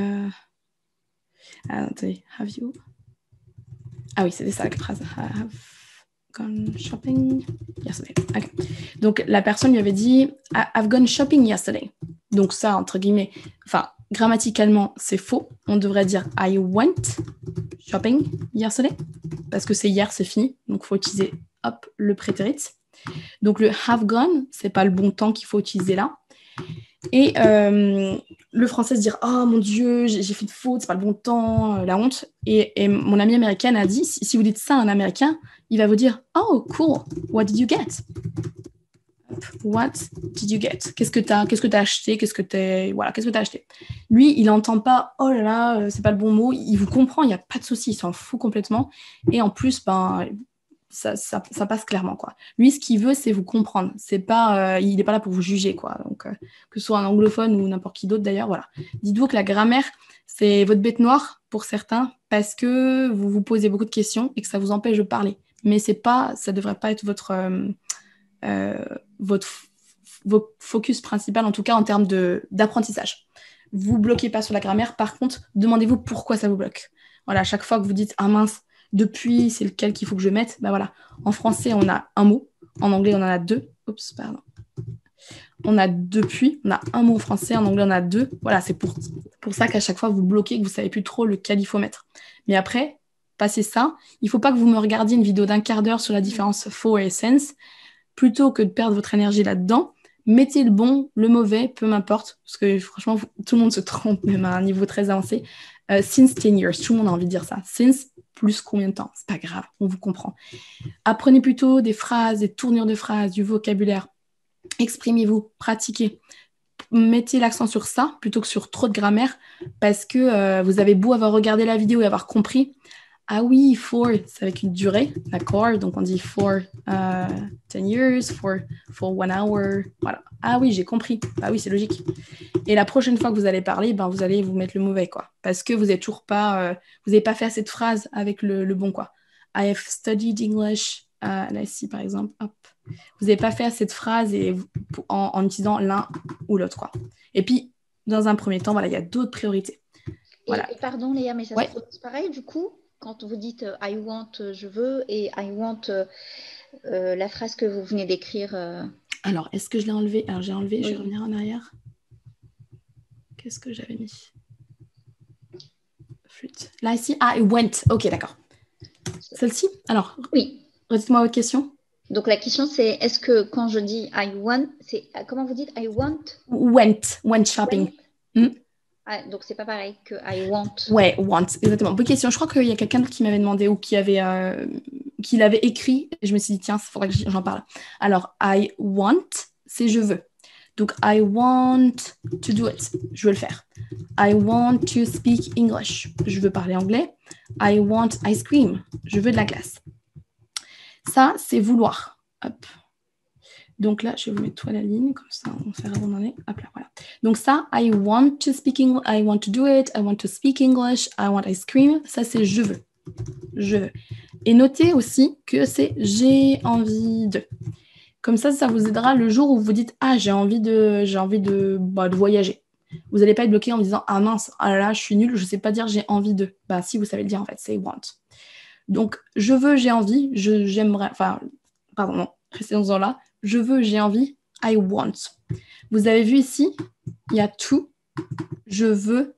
Attendez, have you... Ah oui, c'était ça la phrase. Have gone shopping yesterday. Okay. Donc, la personne lui avait dit I've gone shopping yesterday. Donc ça, entre guillemets, grammaticalement, c'est faux. On devrait dire I went shopping yesterday. Parce que c'est hier, c'est fini. Donc, il faut utiliser, le prétérit. Donc, le have gone, c'est pas le bon temps qu'il faut utiliser là. Et le français se dire « Oh mon Dieu, j'ai fait de faute, c'est pas le bon temps, la honte ». Et mon amie américaine a dit, si vous dites ça à un Américain, il va vous dire « Oh, cool, what did you get ?» What did you get? Qu'est-ce que t'as acheté? Qu'est-ce que t'as acheté? Lui, il n'entend pas, oh là là, c'est pas le bon mot. Il vous comprend, il n'y a pas de souci, il s'en fout complètement. Et en plus, ça passe clairement, quoi. Lui, ce qu'il veut, c'est vous comprendre. C'est pas, il n'est pas là pour vous juger, quoi. Donc, que ce soit un anglophone ou n'importe qui d'autre, d'ailleurs, voilà. Dites-vous que la grammaire, c'est votre bête noire pour certains parce que vous vous posez beaucoup de questions et que ça vous empêche de parler. Mais ça ne devrait pas être votre focus principal, en tout cas en termes d'apprentissage. Vous bloquez pas sur la grammaire, par contre, demandez-vous pourquoi ça vous bloque. Voilà, chaque fois que vous dites « Ah mince, depuis, c'est lequel qu'il faut que je mette ?» Ben voilà, en français, on a un mot, en anglais, on en a deux. Oups, pardon. On a depuis, on a un mot en français, en anglais, on a deux. Voilà, c'est pour ça qu'à chaque fois, vous bloquez, que vous savez plus trop lequel il faut mettre. Mais après, passez ça, il faut pas que vous me regardiez une vidéo d'1 quart d'heure sur la différence for et sense. Plutôt que de perdre votre énergie là-dedans, mettez le bon, le mauvais, peu m'importe, parce que franchement, tout le monde se trompe, même à un niveau très avancé. Since 10 years, tout le monde a envie de dire ça. Since, plus combien de temps? C'est pas grave, on vous comprend. Apprenez plutôt des phrases, des tournures de phrases, du vocabulaire. Exprimez-vous, pratiquez. Mettez l'accent sur ça, plutôt que sur trop de grammaire, parce que vous avez beau avoir regardé la vidéo et avoir compris. Ah oui, for, c'est avec une durée, d'accord? Donc, on dit for 10 years, for 1 hour, voilà. Ah oui, j'ai compris. Bah oui, c'est logique. Et la prochaine fois que vous allez parler, ben, vous allez vous mettre le mauvais, quoi. Parce que vous n'avez toujours pas, vous n'avez pas fait assez de phrases avec le bon, quoi. I have studied English, là, ici, par exemple, hop. Vous n'avez pas fait assez de phrases en utilisant l'un ou l'autre, quoi. Et puis, dans un premier temps, voilà, il y a d'autres priorités. Voilà. Et pardon, Léa, mais ça se prononce pareil, du coup? Quand vous dites I want, je veux, et I want, la phrase que vous venez d'écrire. Alors, est-ce que je l'ai enlevé? Alors, j'ai enlevé, je vais revenir en arrière. Qu'est-ce que j'avais mis? Flûte. Là, ici, I went. Ok, d'accord. Celle-ci? Alors, oui. Redites-moi votre question. Donc, la question, c'est est-ce que quand je dis I want, c'est comment vous dites I want? Went shopping. Ah, donc, c'est pas pareil que I want. Ouais, want, exactement. Bonne question. Je crois qu'il y a quelqu'un qui m'avait demandé ou qui l'avait écrit. Et je me suis dit, tiens, il faudrait que j'en parle. Alors, I want, c'est je veux. Donc, I want to do it. Je veux le faire. I want to speak English. Je veux parler anglais. I want ice cream. Je veux de la glace. Ça, c'est vouloir. Hop. Donc là, je vais vous mettre toi la ligne, comme ça, on verra où on en est. Hop là, voilà. Donc ça, I want to speak English, I want to do it, I want to speak English, I want ice cream. Ça, c'est je veux. Je veux. Et notez aussi que c'est j'ai envie de. Comme ça vous aidera le jour où vous dites ah, j'ai envie de voyager. Vous n'allez pas être bloqué en me disant ah mince, ah là, je suis nulle, je ne sais pas dire j'ai envie de. Bah si, vous savez le dire en fait, c'est want. Donc, je veux, j'ai envie, j'aimerais, enfin, pardon, non, restez dans là. Je veux, j'ai envie, I want. Vous avez vu ici, il y a to, je veux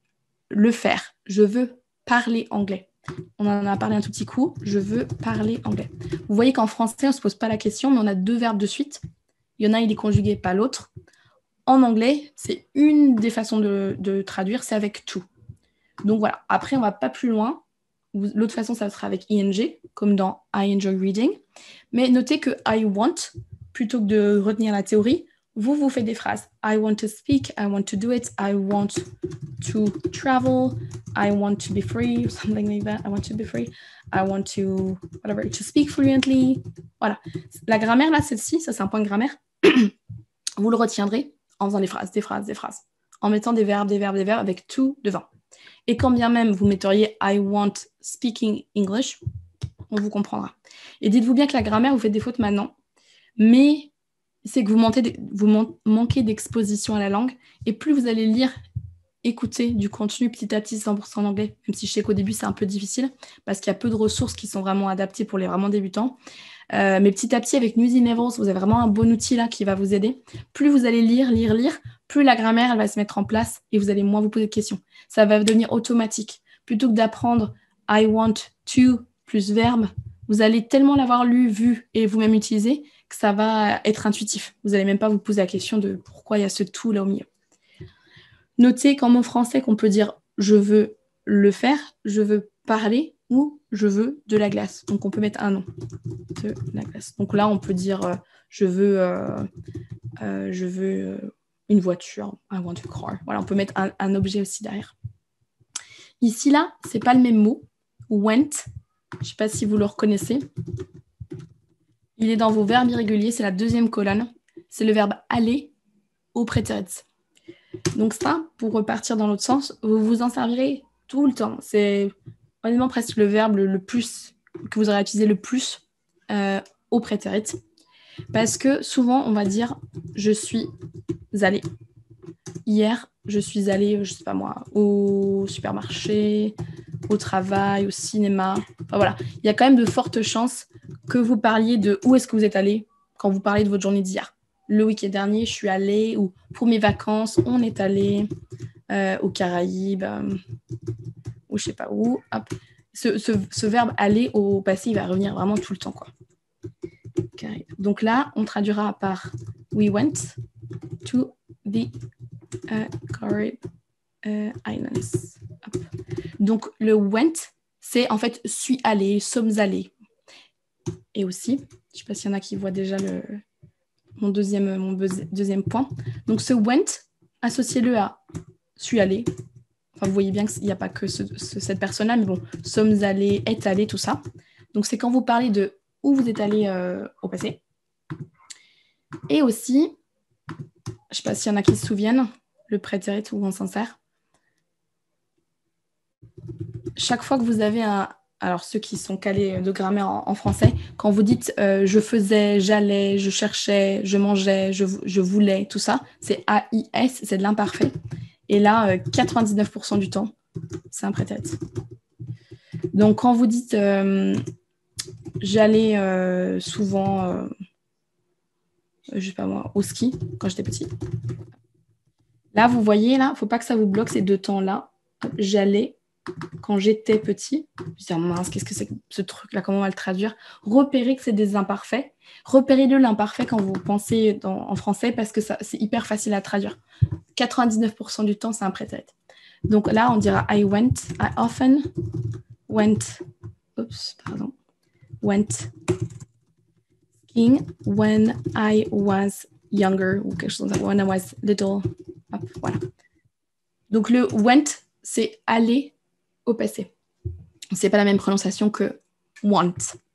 le faire. Je veux parler anglais. On en a parlé un tout petit coup, je veux parler anglais. Vous voyez qu'en français, on ne se pose pas la question, mais on a deux verbes de suite. Il y en a, il est conjugué, pas l'autre. En anglais, c'est une des façons de traduire, c'est avec to. Donc voilà, après, on ne va pas plus loin. L'autre façon, ça sera avec ing, comme dans I enjoy reading. Mais notez que I want, plutôt que de retenir la théorie, vous faites des phrases. I want to speak, I want to do it, I want to travel, I want to be free, something like that. I want to be free, I want to, whatever, to speak fluently. Voilà. La grammaire, là, celle-ci, ça c'est un point de grammaire. Vous le retiendrez en faisant des phrases. En mettant des verbes avec to devant. Et quand bien même vous metteriez I want speaking English, on vous comprendra. Et dites-vous bien que la grammaire, vous faites des fautes maintenant, mais c'est que vous manquez d'exposition à la langue, et plus vous allez lire, écouter du contenu petit à petit 100% en anglais, même si je sais qu'au début c'est un peu difficile, parce qu'il y a peu de ressources qui sont vraiment adaptées pour les vraiment débutants. Mais petit à petit, avec Newsy Levels, vous avez vraiment un bon outil là qui va vous aider. Plus vous allez lire, plus la grammaire elle va se mettre en place et vous allez moins vous poser de questions. Ça va devenir automatique. Plutôt que d'apprendre I want to plus verbe, vous allez tellement l'avoir lu, vu et vous-même utilisé que ça va être intuitif. Vous n'allez même pas vous poser la question de pourquoi il y a ce to là au milieu. Notez qu'en mot français qu'on peut dire je veux le faire, je veux parler, ou je veux de la glace. Donc, on peut mettre un nom de la glace. Donc là, on peut dire je veux une voiture, I want a car. Voilà, on peut mettre un objet aussi derrière. Ici, là, c'est pas le même mot. Went, je ne sais pas si vous le reconnaissez. Il est dans vos verbes irréguliers, c'est la deuxième colonne. C'est le verbe aller au prétérit. Donc ça, pour repartir dans l'autre sens, vous vous en servirez tout le temps. C'est honnêtement presque le verbe le plus que vous aurez utilisé le plus au prétérit. Parce que souvent, on va dire « je suis allée ». Hier, je suis allée, je sais pas moi, au supermarché, au travail, au cinéma. Enfin voilà, il y a quand même de fortes chances que vous parliez de où est-ce que vous êtes allé quand vous parlez de votre journée d'hier. Le week-end dernier, je suis allée, ou pour mes vacances, on est allé aux Caraïbes, ou je sais pas où. Hop. Ce verbe aller au passé, il va revenir vraiment tout le temps, quoi. Donc là, on traduira par We went to the Carib Islands. Hop. Donc le went, c'est en fait suis allé, sommes allés. Et aussi, je ne sais pas s'il y en a qui voient déjà mon deuxième point. Donc ce went, associez-le à suis allé. Enfin, vous voyez bien qu'il n'y a pas que cette personne-là, mais bon, sommes allés, est allé, tout ça. Donc c'est quand vous parlez de où vous êtes allé au passé. Et aussi, je ne sais pas s'il y en a qui se souviennent, le prétérit où on s'en sert. Chaque fois que vous avez alors ceux qui sont calés de grammaire en français, quand vous dites je faisais, j'allais, je cherchais, je mangeais, je voulais, tout ça, c'est AIS, c'est de l'imparfait. Et là, 99% du temps, c'est un prétérit. Donc quand vous dites j'allais souvent, je sais pas moi, au ski quand j'étais petit. Là, vous voyez, là, il ne faut pas que ça vous bloque ces deux temps-là. J'allais quand j'étais petit. Je me disais, mince, qu'est-ce que c'est que ce truc-là? Comment on va le traduire? Repérez que c'est des imparfaits. Repérez-le l'imparfait quand vous pensez en français parce que c'est hyper facile à traduire. 99% du temps, c'est un prétérit. Donc là, on dira I often went skiing when I was younger ou quelque chose comme ça, when I was little. Hop, voilà. Donc le went, c'est aller au passé. C'est pas la même prononciation que want.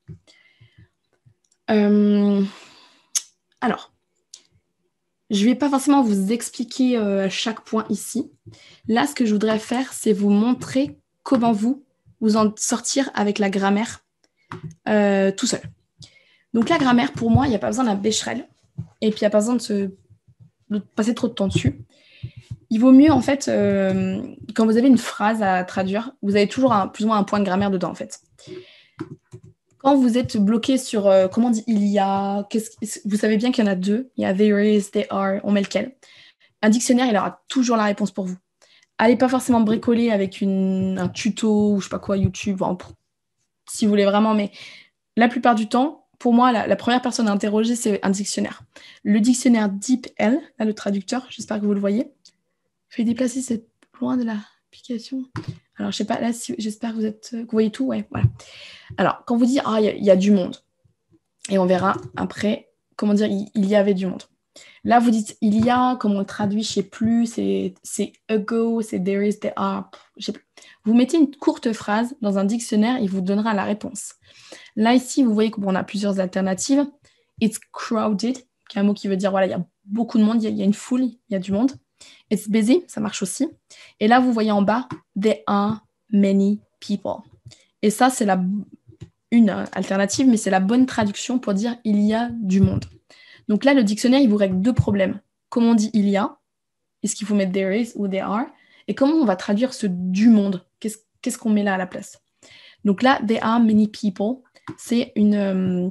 Alors, je vais pas forcément vous expliquer chaque point ici. Là, ce que je voudrais faire, c'est vous montrer comment vous en sortir avec la grammaire tout seul. Donc la grammaire, pour moi, il n'y a pas besoin d'un bécherel. Et puis, il n'y a pas besoin de passer trop de temps dessus. Il vaut mieux, en fait, quand vous avez une phrase à traduire, vous avez toujours plus ou moins un point de grammaire dedans, en fait. Quand vous êtes bloqué sur comment on dit il y a, vous savez bien qu'il y en a deux. Il y a there is, there are, on met lequel. Un dictionnaire, il aura toujours la réponse pour vous. Allez pas forcément bricoler avec un tuto ou je sais pas quoi, YouTube, si vous voulez vraiment, mais la plupart du temps, pour moi, la première personne à interroger, c'est un dictionnaire. Le dictionnaire DeepL, là, le traducteur, j'espère que vous le voyez. Je vais déplacer cette loin de l'application. Alors, je sais pas, là, j'espère que vous voyez tout, ouais, voilà. Alors, quand vous dites, il y a du monde, et on verra après, comment dire, il y avait du monde. Là, vous dites, il y a, comme on le traduit, je ne sais plus, c'est ago, c'est there is, there are, je sais plus. Vous mettez une courte phrase dans un dictionnaire, il vous donnera la réponse. Là, ici, vous voyez qu'on a plusieurs alternatives. It's crowded, qui est un mot qui veut dire, voilà, il y a beaucoup de monde, il y a une foule, il y a du monde. It's busy, ça marche aussi. Et là, vous voyez en bas, there are many people. Et ça, c'est une alternative, mais c'est la bonne traduction pour dire il y a du monde. Donc là, le dictionnaire, il vous règle deux problèmes. Comment on dit il y a? Est-ce qu'il faut mettre there is ou there are? Et comment on va traduire ce du monde? Qu'est-ce qu'on met là à la place? Donc là, there are many people, c'est une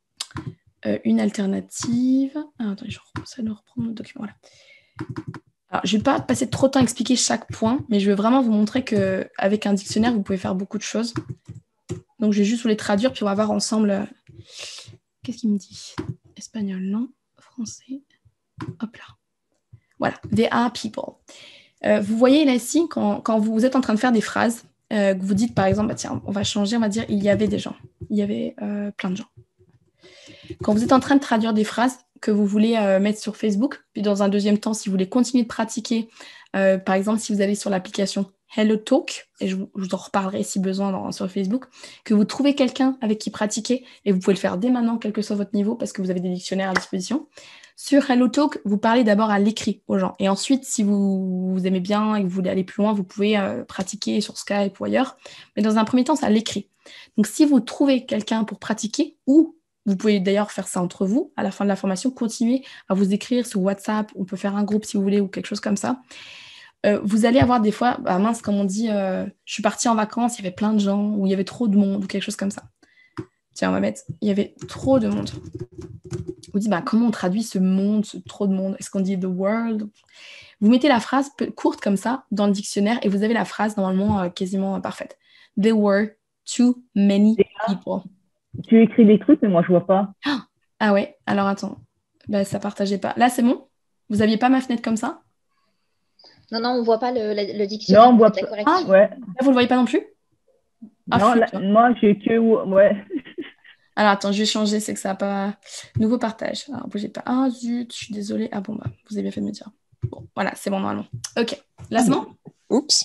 alternative. Attendez, je vais reprendre le document. Voilà. Alors, je ne vais pas passer trop de temps à expliquer chaque point, mais je vais vraiment vous montrer qu'avec un dictionnaire, vous pouvez faire beaucoup de choses. Donc, je vais juste vous les traduire, puis on va voir ensemble. Qu'est-ce qu'il me dit? Espagnol, non? Français. Hop là. Voilà. There are people. Vous voyez là ici, quand vous êtes en train de faire des phrases, que vous dites, par exemple, bah, tiens, on va changer, on va dire, il y avait des gens. Il y avait plein de gens. Quand vous êtes en train de traduire des phrases que vous voulez mettre sur Facebook, puis dans un deuxième temps, si vous voulez continuer de pratiquer, par exemple, si vous allez sur l'application HelloTalk, et je vous en reparlerai si besoin sur Facebook, que vous trouvez quelqu'un avec qui pratiquer, et vous pouvez le faire dès maintenant, quel que soit votre niveau, parce que vous avez des dictionnaires à disposition. Sur HelloTalk, vous parlez d'abord à l'écrit aux gens. Et ensuite, si vous aimez bien et que vous voulez aller plus loin, vous pouvez pratiquer sur Skype ou ailleurs. Mais dans un premier temps, c'est à l'écrit. Donc, si vous trouvez quelqu'un pour pratiquer, ou vous pouvez d'ailleurs faire ça entre vous, à la fin de la formation, continuer à vous écrire sur WhatsApp, on peut faire un groupe si vous voulez, ou quelque chose comme ça. Vous allez avoir des fois, bah mince, comme on dit, je suis partie en vacances, il y avait plein de gens, ou il y avait trop de monde, ou quelque chose comme ça. Tiens, on va mettre, il y avait trop de monde. Vous dites, bah, comment on traduit ce monde, ce trop de monde? Est-ce qu'on dit the world? Vous mettez la phrase courte comme ça dans le dictionnaire et vous avez la phrase normalement quasiment parfaite. There were too many people. Tu écris des trucs, mais moi, je vois pas. Ah ouais, alors attends. Bah, ça partageait pas. Là, c'est bon? Vous aviez pas ma fenêtre comme ça? Non, on ne voit pas le dictionnaire. Non, on voit pas. Ah, ouais. Là, vous le voyez pas non plus? Non, là, moi, j'ai que... Ouais. Alors, attends, je vais changer, c'est que ça n'a pas... Nouveau partage. Alors, bougez pas. Ah, zut, je suis désolée. Ah bon, bah, vous avez bien fait de me dire. Bon, voilà, c'est bon normalement. Ok, là, c'est bon? Oups.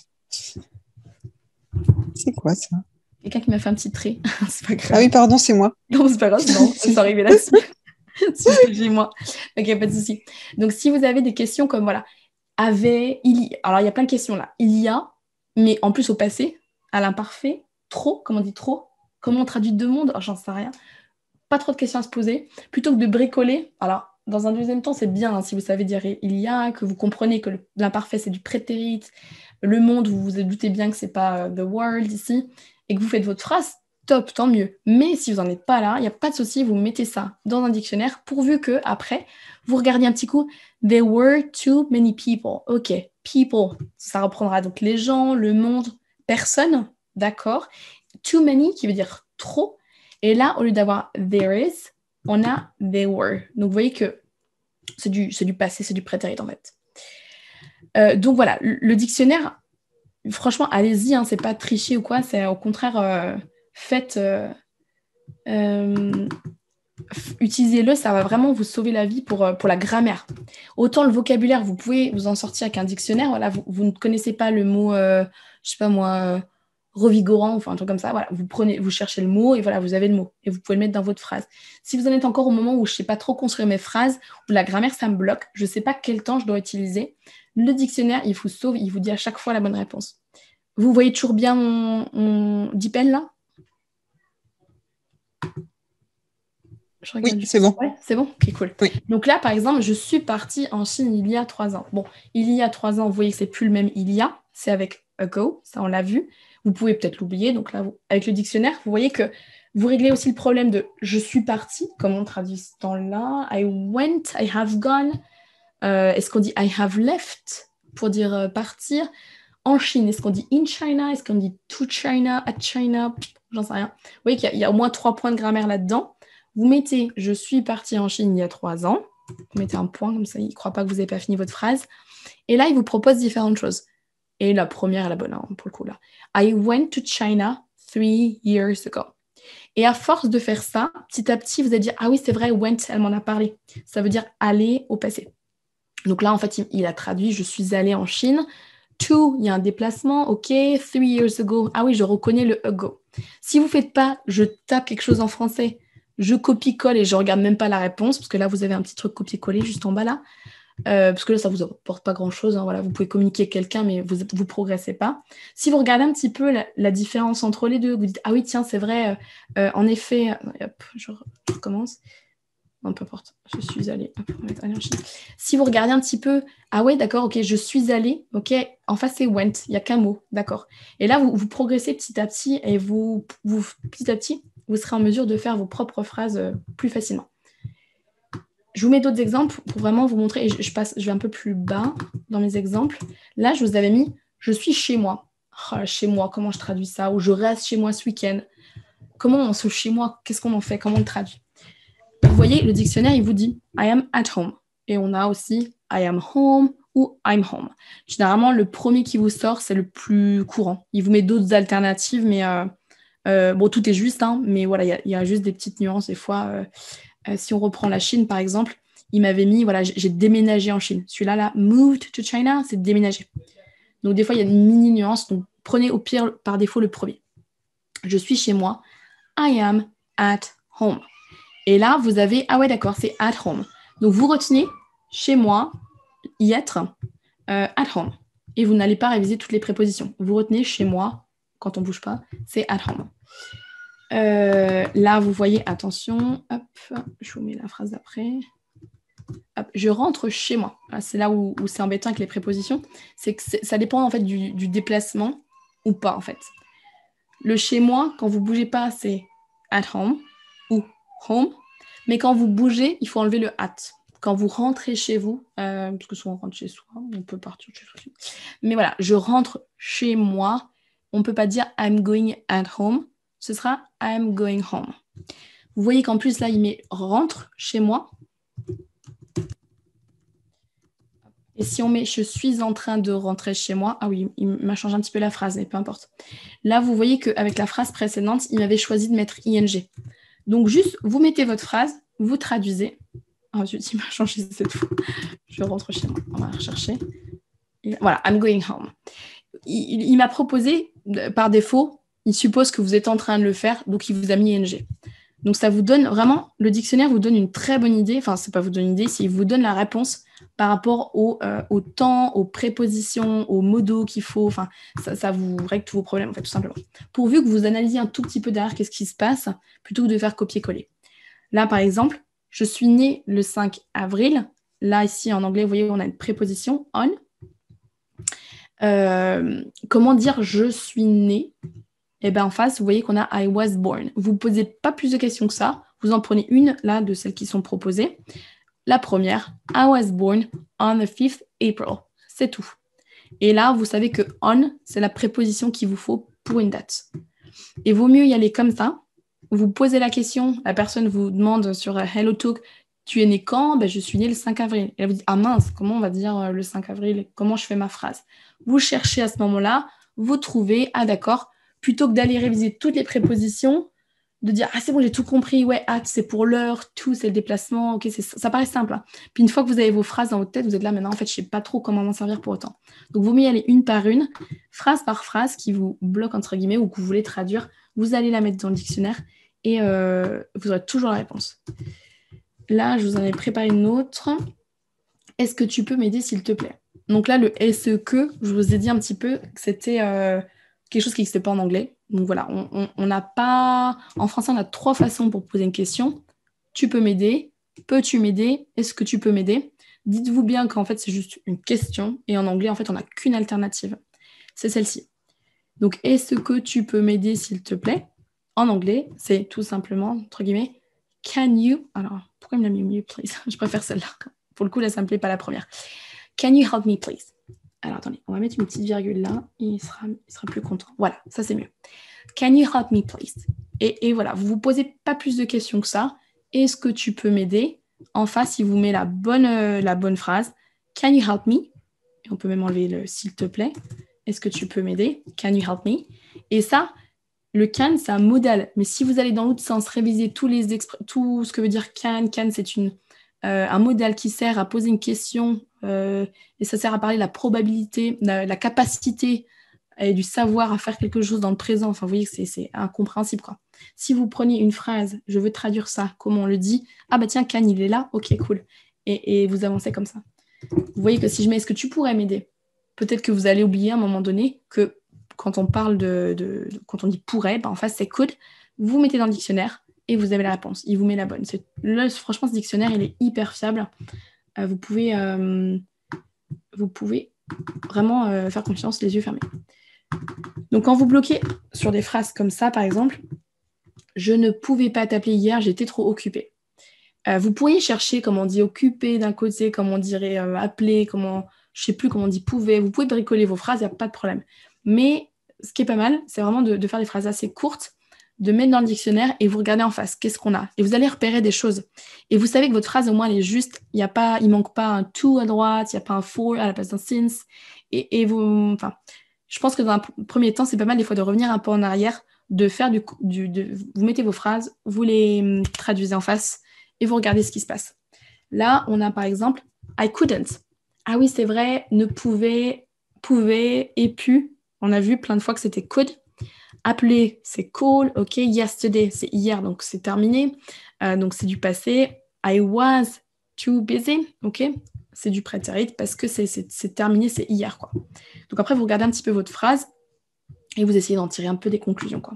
C'est quoi, ça? Quelqu'un qui m'a fait un petit trait. C'est pas grave. Ah oui, pardon, c'est moi. Non, c'est pas grave, non, c'est arrivé là-dessus. C'est j'ai moi. Ok, pas de souci. Donc, si vous avez des questions comme, voilà, alors, il y a plein de questions là. Il y a, mais en plus au passé, à l'imparfait, trop, comment on dit trop? Comment on traduit deux mondes? Oh, j'en sais rien. Pas trop de questions à se poser. Plutôt que de bricoler, alors, dans un deuxième temps, c'est bien hein, si vous savez dire il y a, que vous comprenez que l'imparfait, c'est du prétérit. Le monde, vous vous doutez bien que c'est pas the world ici, et que vous faites votre phrase, top, tant mieux. Mais si vous n'en êtes pas là, il n'y a pas de souci, vous mettez ça dans un dictionnaire, pourvu que après vous regardiez un petit coup, there were too many people. Ok, people, ça reprendra donc les gens, le monde, personne, d'accord. Too many, qui veut dire trop. Et là, au lieu d'avoir there is, on a they were. Donc vous voyez que c'est du passé, c'est du prétérit en fait. Donc voilà, le dictionnaire, franchement, allez-y, hein, c'est pas tricher ou quoi, c'est au contraire, faites, utilisez-le, ça va vraiment vous sauver la vie pour la grammaire. Autant le vocabulaire, vous pouvez vous en sortir avec un dictionnaire, voilà, vous ne connaissez pas le mot, je sais pas moi, revigorant, enfin un truc comme ça, voilà, vous cherchez le mot et voilà, vous avez le mot et vous pouvez le mettre dans votre phrase. Si vous en êtes encore au moment où je sais pas trop construire mes phrases, où la grammaire ça me bloque, je sais pas quel temps je dois utiliser, le dictionnaire, il vous sauve, il vous dit à chaque fois la bonne réponse. Vous voyez toujours bien mon DeepL là? Oui, c'est bon. Ouais, c'est bon? Ok, cool. Oui. Donc là, par exemple, je suis partie en Chine il y a 3 ans. Bon, il y a 3 ans, vous voyez que c'est plus le même il y a, c'est avec ago, ça on l'a vu. Vous pouvez peut-être l'oublier. Donc là, avec le dictionnaire, vous voyez que vous réglez aussi le problème de je suis partie, comme on traduit ce temps-là. I went, I have gone. Est-ce qu'on dit I have left pour dire partir? En Chine, est-ce qu'on dit in China? Est-ce qu'on dit to China, at China? J'en sais rien. Vous voyez qu'il y a au moins 3 points de grammaire là-dedans. Vous mettez « Je suis partie en Chine il y a 3 ans ». Vous mettez un point, comme ça, il ne croit pas que vous n'avez pas fini votre phrase. Et là, il vous propose différentes choses. Et la première est la bonne, hein, pour le coup, là. « I went to China 3 years ago ». Et à force de faire ça, petit à petit, vous allez dire « Ah oui, c'est vrai, went, elle m'en a parlé ». Ça veut dire « aller » au passé. Donc là, en fait, il a traduit « Je suis allée en Chine ». To, il y a un déplacement, ok, 3 years ago. Ah oui, je reconnais le ago. Si vous ne faites pas « Je tape quelque chose en français », je copie-colle et je ne regarde même pas la réponse, parce que là, vous avez un petit truc copier-coller juste en bas là. Parce que là, ça ne vous apporte pas grand-chose. Hein, voilà, vous pouvez communiquer avec quelqu'un, mais vous ne progressez pas. Si vous regardez un petit peu la différence entre les deux, vous dites « Ah oui, tiens, c'est vrai, en effet... » Hop, je recommence. Non, peu importe. Je suis allée. Hop, on va mettre allée en Chine. Si vous regardez un petit peu « Ah ouais, d'accord, ok, je suis allée. » Ok, en face, c'est « went ». Il n'y a qu'un mot, d'accord. Et là, vous progressez petit à petit et petit à petit, vous serez en mesure de faire vos propres phrases plus facilement. Je vous mets d'autres exemples pour vraiment vous montrer. Et je vais un peu plus bas dans mes exemples. Là, je vous avais mis « Je suis chez moi ». Oh, chez moi, comment je traduis ça? Ou « Je reste chez moi ce week-end ». Comment on se chez moi? Qu'est-ce qu'on en fait? Comment on le traduit? Vous voyez, le dictionnaire, il vous dit « I am at home ». Et on a aussi « I am home » ou I'm home. Généralement, le premier qui vous sort, c'est le plus courant. Il vous met d'autres alternatives, mais bon, tout est juste, hein, mais voilà, il y a juste des petites nuances. Des fois, si on reprend la Chine, par exemple, il m'avait mis, voilà, j'ai déménagé en Chine. Celui-là, là, moved to China, c'est déménager. Donc, des fois, il y a une mini nuance. Donc, prenez au pire, par défaut, le premier. Je suis chez moi. I am at home. Et là, vous avez, ah ouais, d'accord, c'est at home. Donc, vous retenez chez moi, y être, at home. Et vous n'allez pas réviser toutes les prépositions. Vous retenez chez moi, quand on ne bouge pas, c'est at home. Là, vous voyez, attention, hop, je vous mets la phrase d'après. Hop, je rentre chez moi. C'est là où c'est embêtant avec les prépositions. C'est que ça dépend en fait du déplacement ou pas en fait. Le chez moi, quand vous ne bougez pas, c'est at home ou home. Mais quand vous bougez, il faut enlever le at. Quand vous rentrez chez vous, parce que souvent on rentre chez soi, on peut partir chez soi. Mais voilà, je rentre chez moi. On ne peut pas dire I'm going at home. Ce sera I'm going home. Vous voyez qu'en plus, là, il met rentre chez moi. Et si on met je suis en train de rentrer chez moi, ah oui, il m'a changé un petit peu la phrase, mais peu importe. Là, vous voyez qu'avec la phrase précédente, il m'avait choisi de mettre ing. Donc, juste, vous mettez votre phrase, vous traduisez. Oh, zut, il m'a changé cette fois. Je rentre chez moi. On va rechercher. Et voilà, I'm going home. Il m'a proposé, par défaut, il suppose que vous êtes en train de le faire, donc il vous a mis ing. Donc, ça vous donne vraiment, le dictionnaire vous donne une très bonne idée, enfin, c'est pas vous donne une idée, c'est il vous donne la réponse par rapport au temps, aux prépositions, aux modos qu'il faut, enfin, ça vous règle tous vos problèmes, en fait, tout simplement. Pourvu que vous analysiez un tout petit peu derrière qu'est-ce qui se passe, plutôt que de faire copier-coller. Là, par exemple, je suis née le 5 avril. Là, ici, en anglais, vous voyez, on a une préposition, on. Comment dire je suis née? Et bien en face, vous voyez qu'on a I was born. Vous ne posez pas plus de questions que ça. Vous en prenez une, là, de celles qui sont proposées. La première, I was born on the 5th April. C'est tout. Et là, vous savez que on, c'est la préposition qu'il vous faut pour une date. Et vaut mieux y aller comme ça. Vous posez la question, la personne vous demande sur Hello Talk, tu es né quand? Ben, je suis née le 5 avril. Et elle vous dit, ah mince, comment on va dire le 5 avril? Comment je fais ma phrase? Vous cherchez à ce moment-là, vous trouvez, ah d'accord, plutôt que d'aller réviser toutes les prépositions, de dire, ah c'est bon, j'ai tout compris, ouais, at, c'est pour l'heure, tout, c'est le déplacement, ok, ça paraît simple. Hein. Puis une fois que vous avez vos phrases dans votre tête, vous êtes là, maintenant, en fait, je ne sais pas trop comment m'en servir pour autant. Donc, vous mieux y aller une par une, phrase par phrase, qui vous bloque, entre guillemets, ou que vous voulez traduire, vous allez la mettre dans le dictionnaire et vous aurez toujours la réponse. Là, je vous en ai préparé une autre. Est-ce que tu peux m'aider, s'il te plaît? Donc là, le est-ce que, je vous ai dit un petit peu que c'était quelque chose qui n'existait pas en anglais. Donc voilà, on n'a pas... En français, on a 3 façons pour poser une question. Tu peux m'aider? Peux-tu m'aider? Est-ce que tu peux m'aider? Dites-vous bien qu'en fait, c'est juste une question. Et en anglais, en fait, on n'a qu'une alternative. C'est celle-ci. Donc, est-ce que tu peux m'aider, s'il te plaît? En anglais, c'est tout simplement, entre guillemets, can you... Alors, pourquoi il me l'a mis mieux, please? Je préfère celle-là. Pour le coup, là, ça ne me plaît pas la première. Can you help me, please? Alors, attendez, on va mettre une petite virgule là. Il sera plus content. Voilà, ça, c'est mieux. Can you help me, please? Et voilà, vous ne vous posez pas plus de questions que ça. Est-ce que tu peux m'aider? En face, il vous met la bonne phrase. Can you help me? Et on peut même enlever le s'il te plaît. Est-ce que tu peux m'aider? Can you help me? Et ça, le can, c'est un modal. Mais si vous allez dans l'autre sens, réviser tout ce que veut dire can, c'est un modal qui sert à poser une question et ça sert à parler de la probabilité, la capacité et du savoir à faire quelque chose dans le présent. Enfin, vous voyez que c'est incompréhensible, quoi. Si vous prenez une phrase, je veux traduire ça, comment on le dit? Ah bah tiens, can, il est là, ok, cool. Et vous avancez comme ça. Vous voyez que si je mets est-ce que tu pourrais m'aider? Peut-être que vous allez oublier à un moment donné que quand on parle quand on dit pourrait, ben en face c'est could, vous mettez dans le dictionnaire et vous avez la réponse. Il vous met la bonne. Là, franchement, ce dictionnaire, il est hyper fiable. Vous pouvez vraiment faire confiance, les yeux fermés. Donc, quand vous bloquez sur des phrases comme ça, par exemple, je ne pouvais pas t'appeler hier, j'étais trop occupée. Vous pourriez chercher comment on dit occupé d'un côté, comment on dirait appeler, je ne sais plus comment on dit pouvait. Vous pouvez bricoler vos phrases, il n'y a pas de problème. Mais ce qui est pas mal, c'est vraiment de faire des phrases assez courtes, de mettre dans le dictionnaire et vous regardez en face, qu'est-ce qu'on a? Et vous allez repérer des choses. Et vous savez que votre phrase, au moins, elle est juste, il manque pas un to à droite, il n'y a pas un for à la place d'un since. Et vous, enfin, je pense que dans un premier temps, c'est pas mal des fois de revenir un peu en arrière, de faire vous mettez vos phrases, vous les traduisez en face et vous regardez ce qui se passe. Là, on a par exemple I couldn't. Ah oui, c'est vrai, ne pouvait, et pu. On a vu plein de fois que c'était could. Appeler, c'est call. Ok, yesterday, c'est hier, donc c'est terminé. Donc c'est du passé. I was too busy. Ok, c'est du prétérit parce que c'est terminé, c'est hier, quoi. Donc après, vous regardez un petit peu votre phrase et vous essayez d'en tirer un peu des conclusions, quoi.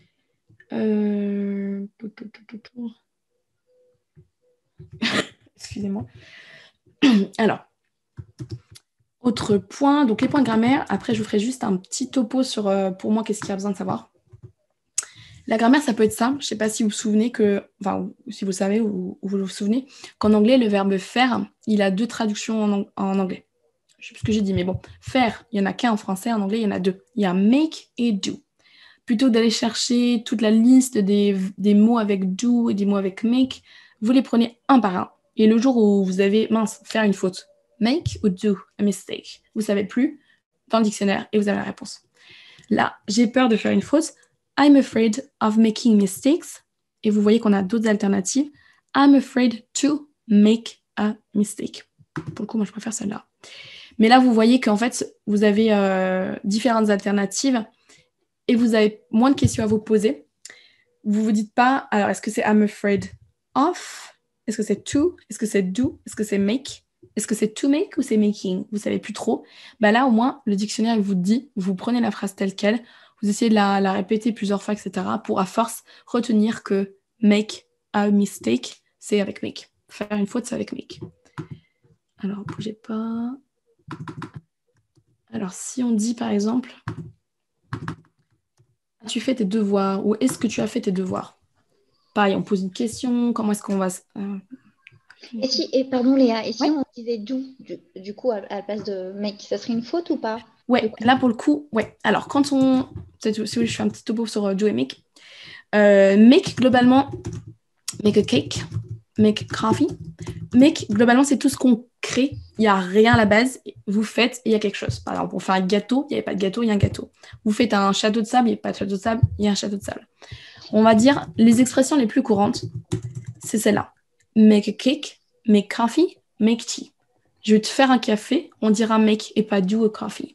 Excusez-moi. Alors, autre point, donc les points de grammaire. Après, je vous ferai juste un petit topo sur, pour moi, qu'est-ce qu'il y a besoin de savoir. La grammaire, ça peut être simple. Je ne sais pas si vous vous souvenez si vous savez ou vous vous souvenez, qu'en anglais, le verbe faire, il a 2 traductions en anglais. Je ne sais plus ce que j'ai dit, mais bon. Faire, il n'y en a qu'un en français. En anglais, il y en a 2. Il y a make et do. Plutôt que d'aller chercher toute la liste des mots avec do et des mots avec make, vous les prenez un par un. Et le jour où vous avez, faire une faute, make ou do a mistake, vous ne savez plus, dans le dictionnaire, et vous avez la réponse. Là, j'ai peur de faire une faute. I'm afraid of making mistakes. Et vous voyez qu'on a d'autres alternatives. I'm afraid to make a mistake. Pour le coup, moi, je préfère celle-là. Mais là, vous voyez qu'en fait, vous avez différentes alternatives et vous avez moins de questions à vous poser. Vous vous dites pas, alors, est-ce que c'est I'm afraid of? Est-ce que c'est to? Est-ce que c'est do? Est-ce que c'est make? Est-ce que c'est to make ou c'est making? Vous savez plus trop. Bah là, au moins, le dictionnaire vous dit, vous prenez la phrase telle quelle, vous essayez de la répéter plusieurs fois, etc. pour à force retenir que make a mistake, c'est avec make. Faire une faute, c'est avec make. Alors, bougez pas. Alors, si on dit par exemple, as-tu fait tes devoirs ou est-ce que tu as fait tes devoirs? Pareil, on pose une question, comment est-ce qu'on va... Pardon Léa, et si on disait do, du coup, à la place de make, ça serait une faute ou pas? Ouais, là pour le coup, ouais. Alors, quand on... Peut-être si je fais un petit topo sur do et make. Make, globalement, make a cake, make coffee. Make, globalement, c'est tout ce qu'on crée. Il n'y a rien à la base. Vous faites et il y a quelque chose. Par exemple, pour faire un gâteau, il n'y avait pas de gâteau, il y a un gâteau. Vous faites un château de sable, il n'y a pas de château de sable, il y a un château de sable. On va dire, les expressions les plus courantes, c'est celle-là. Make a cake, make coffee, make tea. Je vais te faire un café, on dira make et pas do a coffee.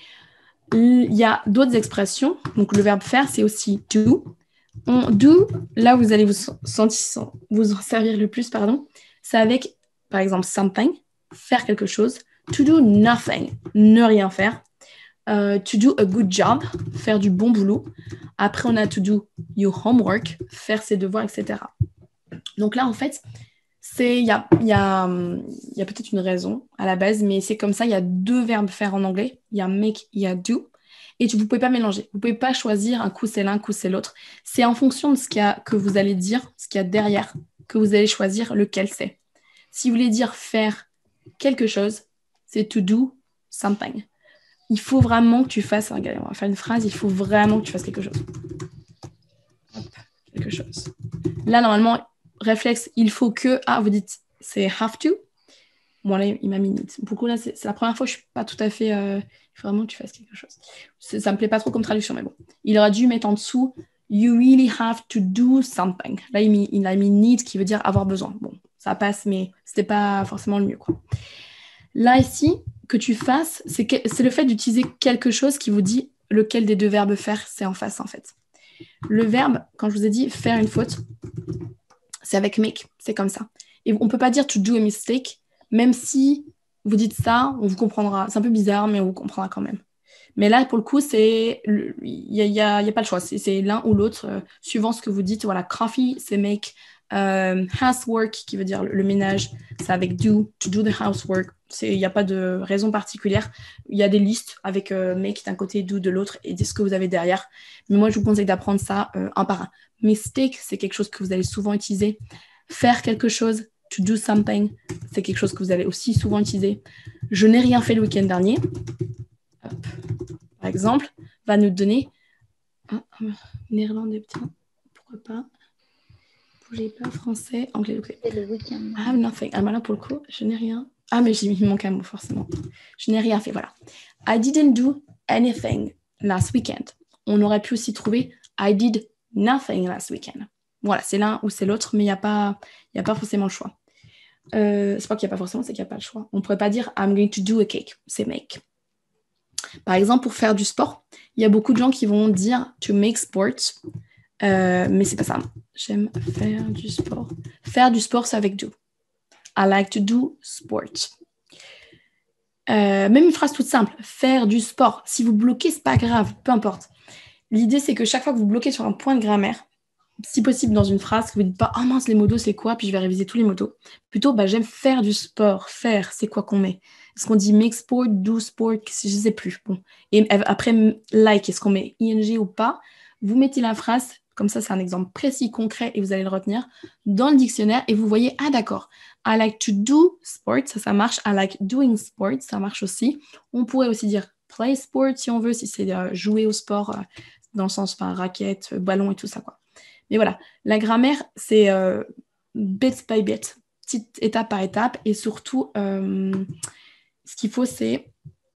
Il y a d'autres expressions. Donc, le verbe faire, c'est aussi do. Do, là, vous allez vous en servir le plus, c'est avec, par exemple, something, faire quelque chose. To do nothing, ne rien faire. To do a good job, faire du bon boulot. Après, on a to do your homework, faire ses devoirs, etc. Donc là, en fait, il y a peut-être une raison à la base, mais c'est comme ça. Il y a 2 verbes faire en anglais. Il y a make, il y a do. Et vous ne pouvez pas mélanger. Vous ne pouvez pas choisir un coup c'est l'un, un coup c'est l'autre. C'est en fonction de que vous allez dire, ce qu'il y a derrière, que vous allez choisir lequel c'est. Si vous voulez dire faire quelque chose, c'est to do something. Il faut vraiment que tu fasses, regardez, on va faire une phrase, il faut vraiment que tu fasses quelque chose. Hop, quelque chose. Là, normalement, réflexe, il faut que, vous dites, c'est have to. Bon, là, il m'a mis need. Beaucoup, là, c'est la première fois que je ne suis pas tout à fait... il faut vraiment que tu fasses quelque chose. Ça ne me plaît pas trop comme traduction, mais bon. Il aurait dû mettre en dessous you really have to do something. Là, il a mis need qui veut dire avoir besoin. Bon, ça passe, mais ce n'était pas forcément le mieux, quoi. Là, ici, que tu fasses, c'est le fait d'utiliser quelque chose qui vous dit lequel des 2 verbes faire, c'est en face, en fait. Le verbe, quand je vous ai dit faire une faute, c'est avec make, c'est comme ça. Et on ne peut pas dire to do a mistake, même si vous dites ça, on vous comprendra. C'est un peu bizarre, mais on vous comprendra quand même. Mais là, pour le coup, il n'y a pas le choix. C'est l'un ou l'autre, suivant ce que vous dites. Voilà, coffee, c'est make. Housework, qui veut dire le ménage, c'est avec do, to do the housework. Il n'y a pas de raison particulière. Il y a des listes avec make d'un côté, do de l'autre, et ce que vous avez derrière. Mais moi, je vous conseille d'apprendre ça un par un. Mistake, c'est quelque chose que vous allez souvent utiliser. Faire quelque chose, to do something, c'est quelque chose que vous allez aussi souvent utiliser. Je n'ai rien fait le week-end dernier. Hop. Par exemple, va nous donner néerlandais, putain. Pourquoi pas? Bougez pas, français, anglais, ok. C'est le week-end. I have nothing. Ah, bah là, pour le coup, je n'ai rien. Ah, mais il me manque un mot, forcément. Je n'ai rien fait, voilà. I didn't do anything last weekend. On aurait pu aussi trouver I did nothing last weekend. Voilà, c'est l'un ou c'est l'autre, mais il n'y a pas forcément le choix. C'est pas qu'il n'y a pas forcément, c'est qu'il n'y a pas le choix. On ne pourrait pas dire I'm going to do a cake, c'est make. Par exemple, pour faire du sport, il y a beaucoup de gens qui vont dire to make sports, mais c'est pas ça. J'aime faire du sport. Faire du sport, c'est avec do. I like to do sport. Même une phrase toute simple, faire du sport. Si vous bloquez, c'est pas grave, peu importe. L'idée, c'est que chaque fois que vous bloquez sur un point de grammaire, si possible dans une phrase, que vous ne dites pas « Oh mince, les modos, c'est quoi ?» Puis je vais réviser tous les modos. Plutôt, j'aime faire du sport. Faire, c'est quoi qu'on met? Est-ce qu'on dit « make sport »,« do sport », je ne sais plus. Bon. Et après, like, est-ce qu'on met ing ou pas? Vous mettez la phrase, comme ça, c'est un exemple précis, concret, et vous allez le retenir, dans le dictionnaire, et vous voyez « Ah d'accord, I like to do sport », ça marche. « I like doing sport », ça marche aussi. On pourrait aussi dire « play sport » si on veut, si c'est jouer au sport, dans le sens raquette, ballon et tout ça, quoi. Mais voilà, la grammaire, c'est bit by bit, petite étape par étape. Et surtout, ce qu'il faut, c'est